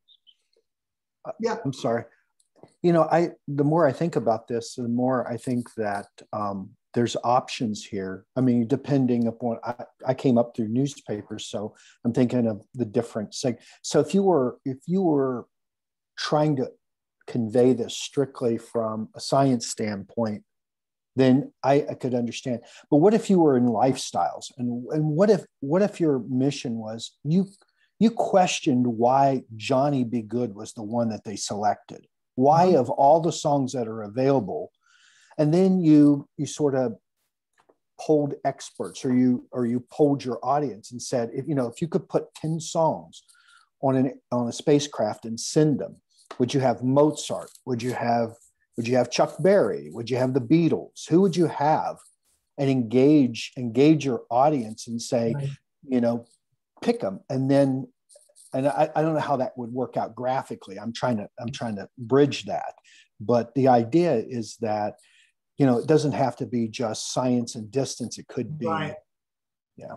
yeah, I'm sorry. You know, I the more I think about this, the more I think that um, there's options here. I mean, depending upon, I, I came up through newspapers, so I'm thinking of the different seg- So if you were, if you were trying to convey this strictly from a science standpoint, then I, I could understand. But what if you were in lifestyles, and and what if what if your mission was you you questioned why Johnny B. Goode was the one that they selected? Why, mm-hmm. of all the songs that are available, and then you you sort of polled experts, or you or you polled your audience and said, if you know if you could put ten songs on an on a spacecraft and send them, would you have Mozart? Would you have would you have Chuck Berry? Would you have the Beatles? Who would you have? And engage engage your audience and say, right. you know, pick them, and then. And I, I don't know how that would work out graphically. I'm trying to I'm trying to bridge that. But the idea is that, you know, it doesn't have to be just science and distance. It could be, right. yeah.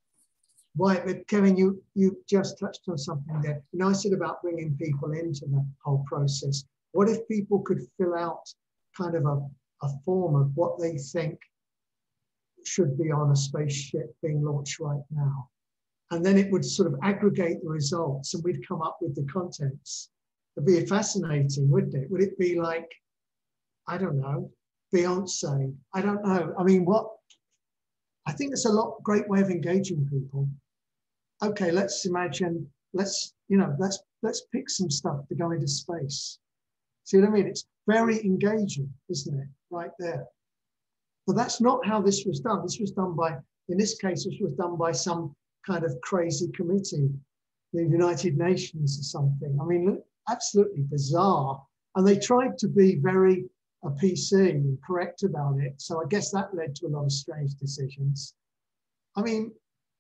Right, but Kevin, you you just touched on something there. You know, I said about bringing people into the whole process. What if people could fill out kind of a, a form of what they think should be on a spaceship being launched right now? And then it would sort of aggregate the results and we'd come up with the contents. It'd be fascinating, wouldn't it? Would it be like, I don't know, Beyonce? I don't know. I mean, what? I think it's a lot great way of engaging people. Okay, let's imagine, let's, you know, let's let's pick some stuff to go into space. See what I mean? It's very engaging, isn't it? Right there. But that's not how this was done. This was done by, in this case, this was done by some kind of crazy committee, the United Nations or something. I mean, absolutely bizarre. And they tried to be very uh, P C and correct about it. So I guess that led to a lot of strange decisions. I mean,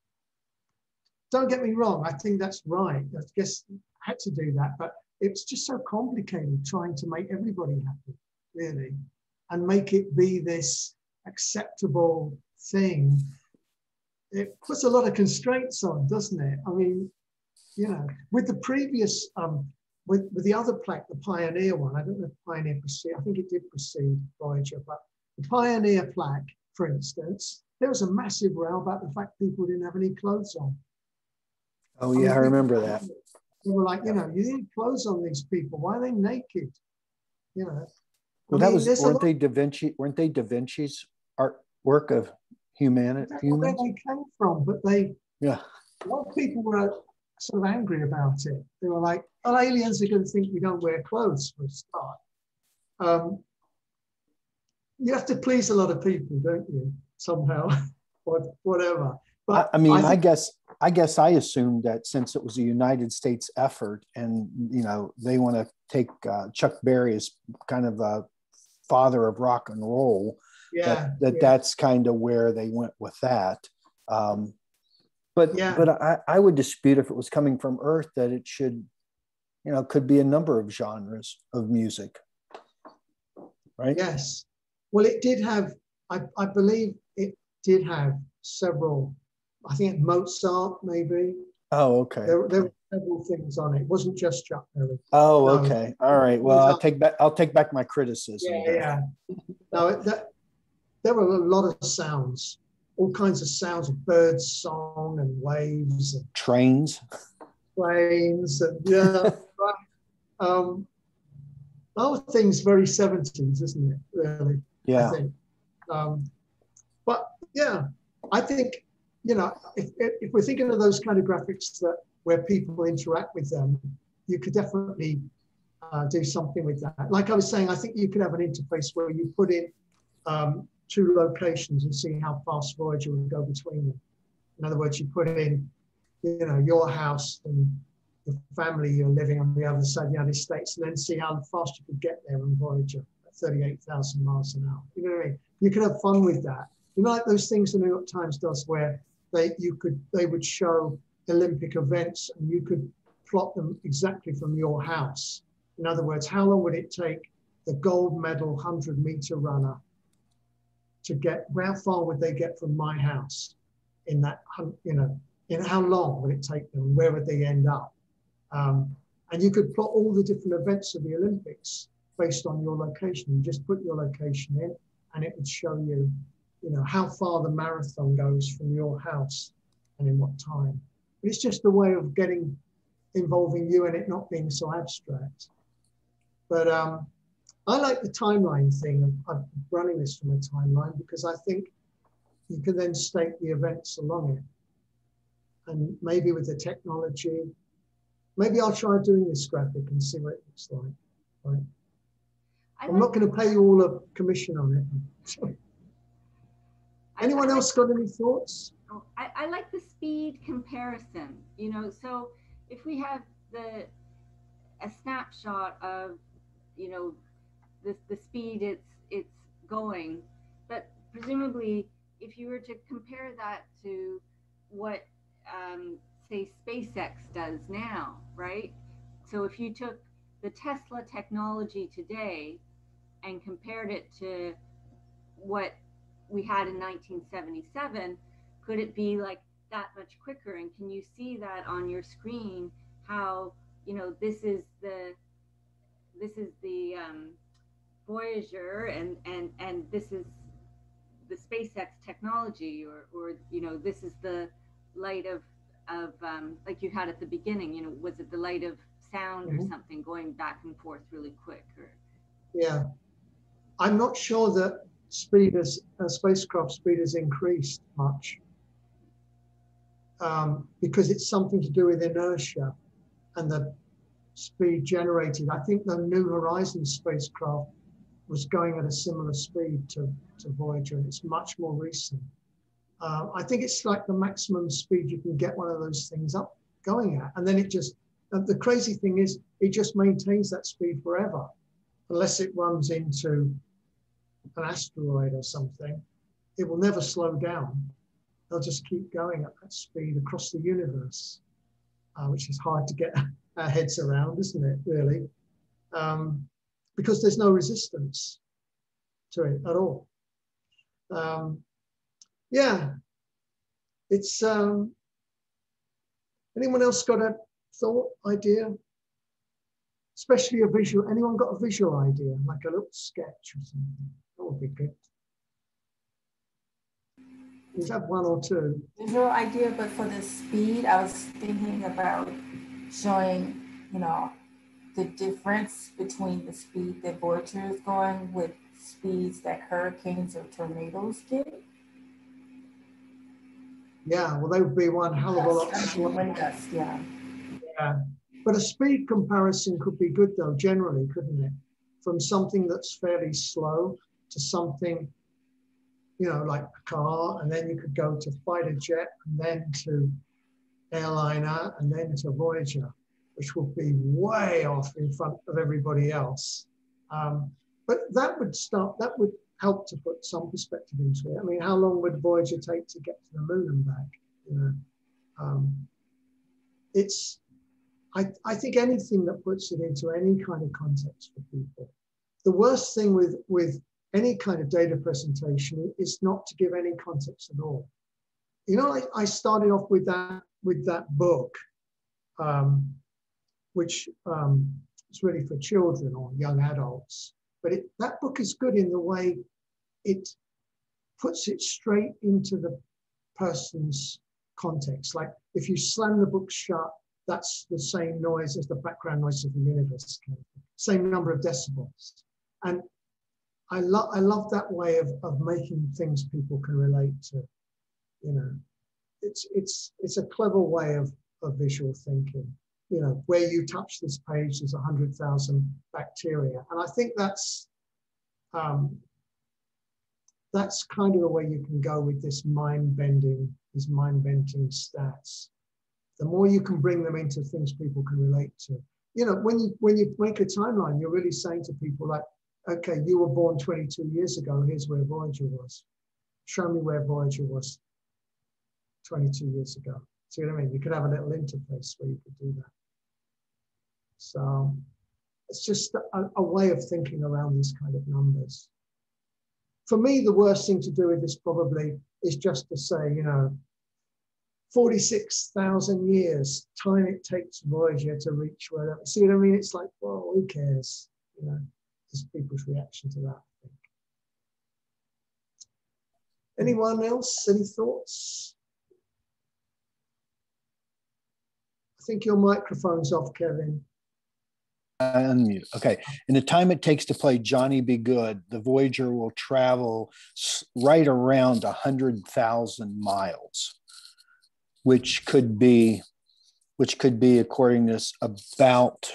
don't get me wrong. I think that's right. I guess I had to do that, but it's just so complicated trying to make everybody happy, really, and make it be this acceptable thing. It puts a lot of constraints on, doesn't it? I mean, you know, with the previous, um, with, with the other plaque, the Pioneer one, I don't know if Pioneer preceded, I think it did precede Voyager, but the Pioneer plaque, for instance, there was a massive row about the fact people didn't have any clothes on. Oh, yeah, I, mean, I remember that. They were like, you know, you need clothes on these people. Why are they naked? You know. Well, I that mean, was, weren't they Da Vinci, weren't they Da Vinci's artwork of humanity? That's where they came from, but they, yeah. A lot of people were sort of angry about it. They were like, oh, aliens are going to think we don't wear clothes for a start. Um, you have to please a lot of people, don't you? Somehow, or whatever. But I, I mean, I, think, I guess I guess I assumed that since it was a United States effort, and you know they want to take uh, Chuck Berry as kind of a father of rock and roll. Yeah, that, that yeah. that's kind of where they went with that. Um, but yeah. but I, I would dispute if it was coming from Earth that it should, you know, could be a number of genres of music, right? Yes. Well, it did have, I, I believe it did have several, I think Mozart maybe, Oh, okay. There, there were several things on it. It wasn't just Chuck Berry. Oh, No. okay. All right. Well, I'll take back. I'll take back my criticism. Yeah, then. yeah. No, that, there were a lot of sounds, all kinds of sounds of birds' song and waves and Trains. planes and yeah. Right. Um, the whole thing's very seventies, isn't it? Really? Yeah. I think. Um, but yeah, I think, you know, if, if we're thinking of those kind of graphics that where people interact with them, you could definitely uh, do something with that. Like I was saying, I think you could have an interface where you put in um, two locations and see how fast Voyager would go between them. In other words, you put in, you know, your house and the family you're living on the other side of the United States, and then see how fast you could get there on Voyager at thirty-eight thousand miles an hour. You know what I mean? You could have fun with that. You know, like those things the New York Times does where they you could they would show Olympic events and you could plot them exactly from your house. In other words, how long would it take the gold medal hundred meter runner to get, how far would they get from my house in that, you know, in how long would it take them? Where would they end up? Um, and you could plot all the different events of the Olympics based on your location. You just put your location in and it would show you, you know, how far the marathon goes from your house and in what time. But it's just a way of getting, involving you and it not being so abstract. But um, I like the timeline thing. I'm running this from a timeline because I think you can then state the events along it. And maybe with the technology, maybe I'll try doing this graphic and see what it looks like. Right? I'm not going to pay you all a commission on it. Anyone else got any thoughts? Oh, I, I like the speed comparison, you know, so if we have the a snapshot of, you know, the, the speed it's it's going, but presumably if you were to compare that to what um, say SpaceX does now, right? So if you took the Tesla technology today and compared it to what we had in nineteen seventy-seven, could it be like that much quicker? And can you see that on your screen, how, you know, this is the this is the um, Voyager and and and this is the SpaceX technology, or or you know, this is the light of of um, like you had at the beginning, you know, was it the light of sound mm-hmm. or something going back and forth really quick? Or yeah, I'm not sure that speed as uh, spacecraft speed has increased much um, because it's something to do with inertia and the speed generated. I think the New Horizons spacecraft was going at a similar speed to, to Voyager, and it's much more recent. Uh, I think it's like the maximum speed you can get one of those things up going at, and then it just, uh, the crazy thing is it just maintains that speed forever unless it runs into an asteroid or something. It will never slow down. They'll just keep going at that speed across the universe, uh, which is hard to get our heads around, isn't it, really? Um, because there's no resistance to it at all. Um, yeah, it's, um, anyone else got a thought, idea? Especially a visual, anyone got a visual idea, like a little sketch or something? That would be good. Is that one or two? Visual idea, but for the speed, I was thinking about showing, you know, the difference between the speed that Voyager is going with speeds that hurricanes or tornadoes get. Yeah, well, they would be one hell of a lot slower. Yeah. Yeah. But a speed comparison could be good though, generally, couldn't it? From something that's fairly slow to something, you know, like a car, and then you could go to fighter jet, and then to airliner, and then to Voyager, which would be way off in front of everybody else. Um, but that would start, that would help to put some perspective into it. I mean, how long would Voyager take to get to the moon and back? You know, um, it's, I, I think anything that puts it into any kind of context for people. The worst thing with, with any kind of data presentation is not to give any context at all. You know, I, I started off with that with that book, um, which um, is really for children or young adults. But it, that book is good in the way it puts it straight into the person's context. Like if you slam the book shut, that's the same noise as the background noise of the universe, kind of thing. Same number of decibels. And I love I love that way of, of making things people can relate to. You know, it's it's it's a clever way of, of visual thinking. You know, where you touch this page, there's a hundred thousand bacteria, and I think that's um, that's kind of the way you can go with this mind bending, these mind bending stats. The more you can bring them into things people can relate to. You know, when you when you make a timeline, you're really saying to people like, okay, you were born twenty-two years ago. Here's where Voyager was. Show me where Voyager was twenty-two years ago. See what I mean? You could have a little interface where you could do that. So it's just a, a way of thinking around these kind of numbers. For me, the worst thing to do with this probably is just to say, you know, forty-six thousand years, time it takes Voyager to reach wherever. See what I mean? It's like, well, who cares? You know, just people's reaction to that, I think. Anyone else? Any thoughts? I think your microphone's off, Kevin. Unmute. Okay. In the time it takes to play Johnny Be Good, the Voyager will travel right around one hundred thousand miles, which could be, which could be, according to this, about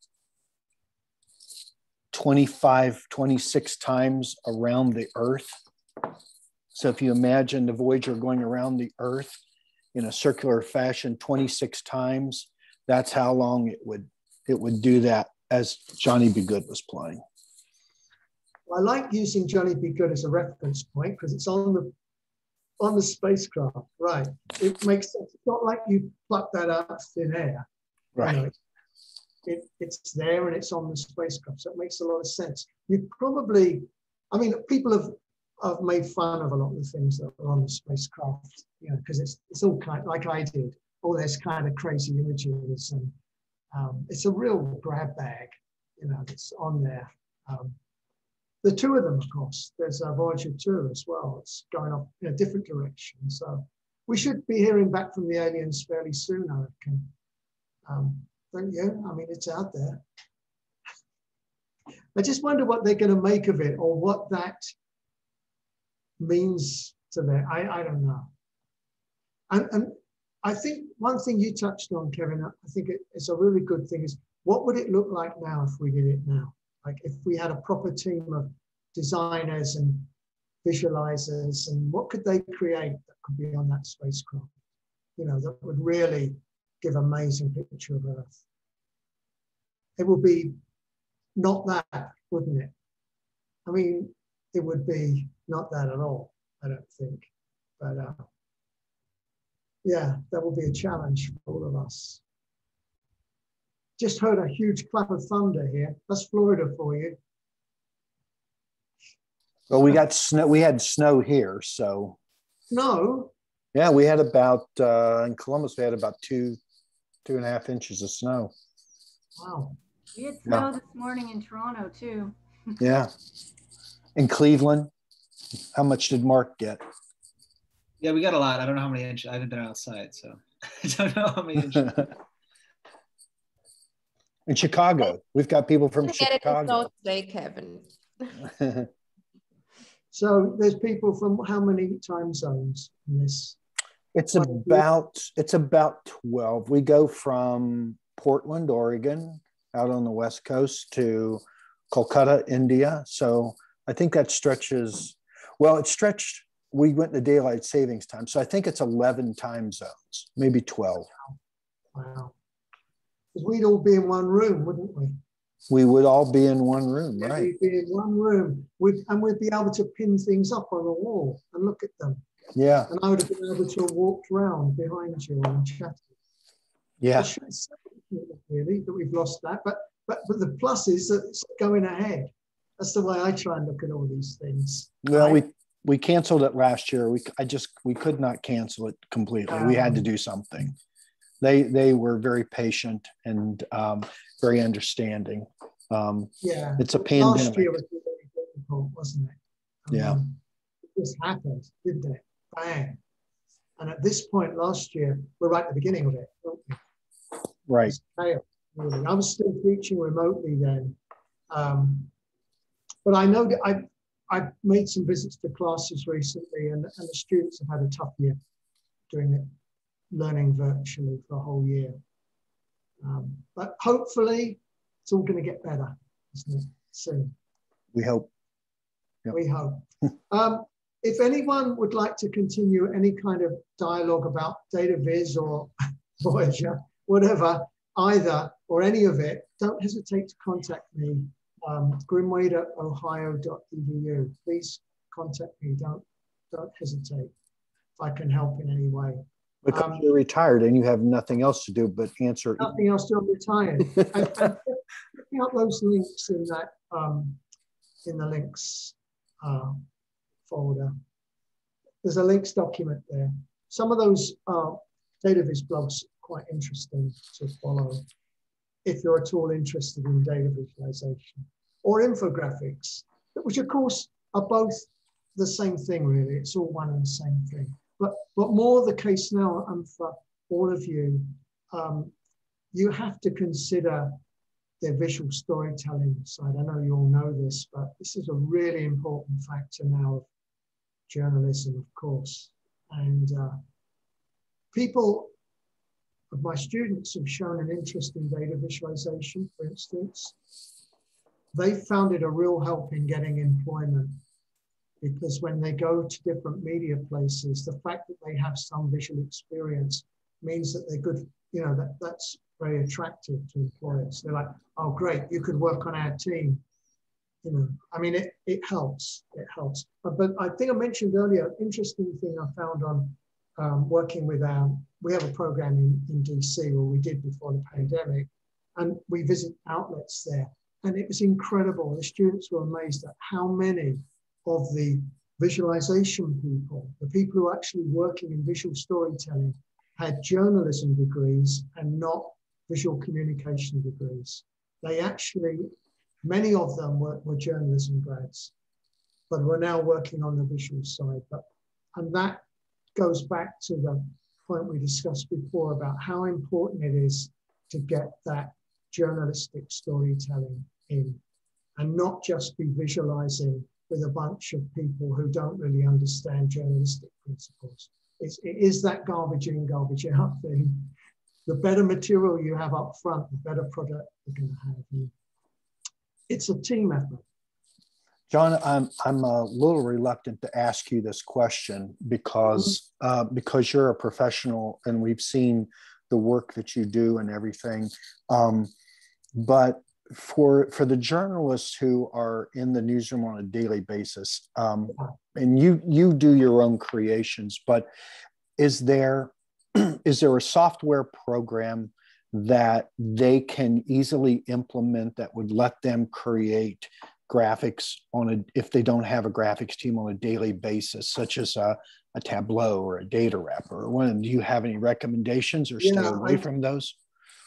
twenty-five, twenty-six times around the Earth. So if you imagine the Voyager going around the Earth in a circular fashion twenty-six times, that's how long it would it would do that as Johnny Be Good was playing. Well, I like using Johnny Be Good as a reference point because it's on the on the spacecraft, right? It makes sense. It's not like you pluck that out of thin air. Right. You know, it, it's there and it's on the spacecraft, so it makes a lot of sense. You probably, I mean, people have have made fun of a lot of the things that are on the spacecraft, you know, because it's it's all kind of, like I did, all this kind of crazy images, and um, it's a real grab bag, you know, that's on there. Um, the two of them, of course, there's a Voyager two as well. It's going off in a different direction. So we should be hearing back from the aliens fairly soon, I reckon. Um, don't you? I mean, it's out there. I just wonder what they're going to make of it, or what that means to them. I, I don't know. And, and I think one thing you touched on, Kevin, I think it, it's a really good thing, is what would it look like now if we did it now? Like if we had a proper team of designers and visualizers, and what could they create that could be on that spacecraft? You know, that would really give an amazing picture of Earth. It would be not that, wouldn't it? I mean, it would be not that at all, I don't think. But uh, yeah, that will be a challenge for all of us. Just heard a huge clap of thunder here. That's Florida for you. Well, we got snow. We had snow here, so. No. Yeah, we had about uh, in Columbus. We had about two, two and a half inches of snow. Wow. We had snow Yeah. this morning in Toronto too. Yeah. In Cleveland, how much did Mark get? Yeah, we got a lot. I don't know how many inches. I haven't been outside, so I don't know how many inches. In Chicago, we've got people from Get it in Chicago. today, Kevin. So there's people from how many time zones in this? It's about it's about twelve. We go from Portland, Oregon, out on the West Coast, to Kolkata, India. So I think that stretches, well, it stretched, we went to daylight savings time. So I think it's eleven time zones, maybe twelve. Wow. Because we'd all be in one room, wouldn't we? We would all be in one room, Yeah, right? we'd be in one room, we'd, and we'd be able to pin things up on the wall and look at them. Yeah. And I would have been able to have walked round behind you and chatted. Yeah. It's sad, really, that we've lost that. But but but the plus is that it's going ahead. That's the way I try and look at all these things. Well, I- we we canceled it last year. We I just we could not cancel it completely. We had to do something. they they were very patient and um, very understanding. Um, yeah, it's a pandemic. Last year was really difficult, wasn't it? I yeah, mean, it just happened, didn't it? Bang! And at this point last year, we're right at the beginning of it, aren't we? Right. It's chaos, really. I was still teaching remotely then, um, but I know that I I made some visits to classes recently, and, and the students have had a tough year doing it, learning virtually for a whole year. Um, but hopefully, it's all going to get better, isn't it? Soon. We hope. Yep. We hope. um, if anyone would like to continue any kind of dialogue about data viz or Voyager, whatever, either or any of it, don't hesitate to contact me. Um, grimwade at ohio dot e d u. Please contact me. Don't don't hesitate if I can help in any way. Because um, you're retired and you have nothing else to do but answer. Nothing else to do. I'm retired. and, and picking up those links in that um, in the links uh, folder. There's a links document there. Some of those uh, DataViz blogs are quite interesting to follow if you're at all interested in data visualization, or infographics, which of course are both the same thing really. It's all one and the same thing. But, but more the case now, and for all of you, um, you have to consider their visual storytelling side. I know you all know this, but this is a really important factor now of journalism, of course. And uh, people of my students have shown an interest in data visualization, for instance. They found it a real help in getting employment, because when they go to different media places, the fact that they have some visual experience means that they're good, you know, that, that's very attractive to employers. They're like, oh, great, you could work on our team. You know, I mean, it, it helps, it helps. But, but I think I mentioned earlier, an interesting thing I found on um, working with our, we have a program in, in D C, or we did before the pandemic, and we visit outlets there. And it was incredible. The students were amazed at how many of the visualization people, the people who are actually working in visual storytelling, had journalism degrees and not visual communication degrees. They actually, many of them were, were journalism grads, but were now working on the visual side. But, and that goes back to the point we discussed before about how important it is to get that journalistic storytelling in, and not just be visualizing with a bunch of people who don't really understand journalistic principles. It's, it is that garbage in, garbage out thing. The better material you have up front, the better product you're going to have. And it's a team effort. John, I'm, I'm a little reluctant to ask you this question because, uh, because you're a professional and we've seen the work that you do and everything. Um, but for, for the journalists who are in the newsroom on a daily basis, um, and you, you do your own creations, but is there, is there a software program that they can easily implement that would let them create graphics on a, if they don't have a graphics team on a daily basis, such as a, a Tableau or a Data Wrapper? When do you have any recommendations or stay yeah, away I, from those?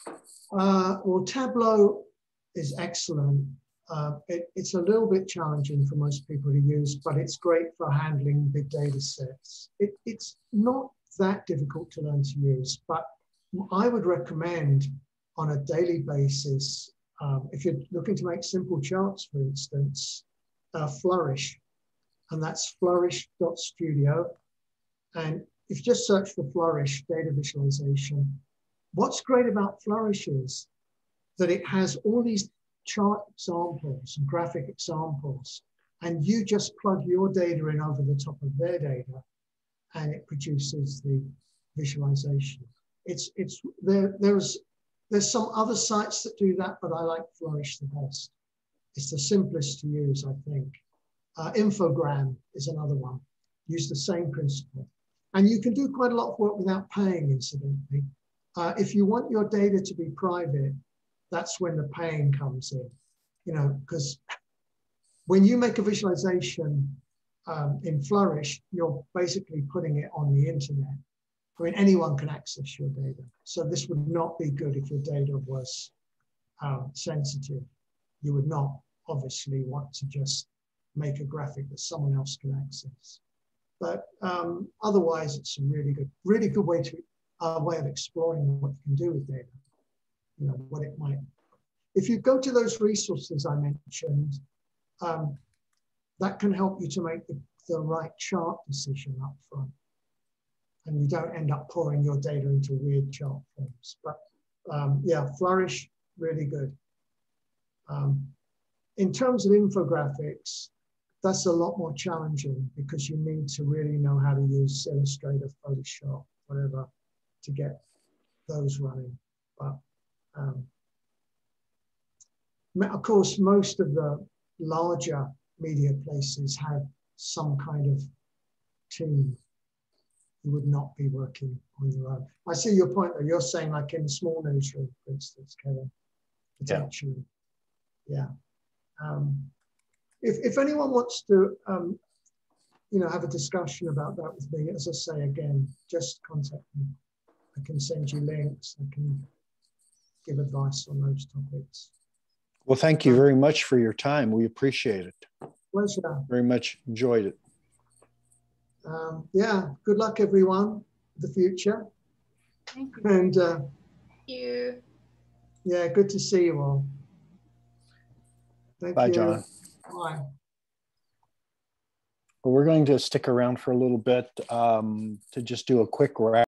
Uh, well, Tableau is excellent. Uh, it, it's a little bit challenging for most people to use, but it's great for handling big data sets. It, it's not that difficult to learn to use, but I would recommend on a daily basis, um, if you're looking to make simple charts, for instance, uh, Flourish, and that's flourish dot studio. And if you just search for Flourish data visualization, what's great about Flourish is that it has all these chart examples and graphic examples, and you just plug your data in over the top of their data, and it produces the visualization. It's, it's, there, there's, there's some other sites that do that, but I like Flourish the best. It's the simplest to use, I think. Uh, Infogram is another one. Use the same principle. And you can do quite a lot of work without paying, incidentally. Uh, if you want your data to be private, that's when the paying comes in. You know, because when you make a visualization um, in Flourish, you're basically putting it on the internet. I mean, anyone can access your data. So this would not be good if your data was um, sensitive. You would not obviously want to just make a graphic that someone else can access. But um, otherwise, it's a really good, really good way to uh, way of exploring what you can do with data. You know, what it might. If you go to those resources I mentioned, um, that can help you to make the, the right chart decision up front. And you don't end up pouring your data into weird chart forms. But um, yeah, Flourish, really good. Um, in terms of infographics, that's a lot more challenging because you need to really know how to use Illustrator, Photoshop, whatever, to get those running. But um, of course, most of the larger media places have some kind of team. You would not be working on your own. I see your point though. You're saying like in a small newsroom, for instance, Kevin, potentially. Yeah. yeah. Um, if, if anyone wants to, um, you know, have a discussion about that with me, as I say again, just contact me. I can send you links. I can give advice on those topics. Well, thank you very much for your time. We appreciate it. Pleasure. Very much enjoyed it. Um, yeah, good luck everyone for the future. Thank you. And uh, Thank you. Yeah, good to see you all. Thank Bye, you. John. Bye. Well, we're going to stick around for a little bit um, to just do a quick wrap.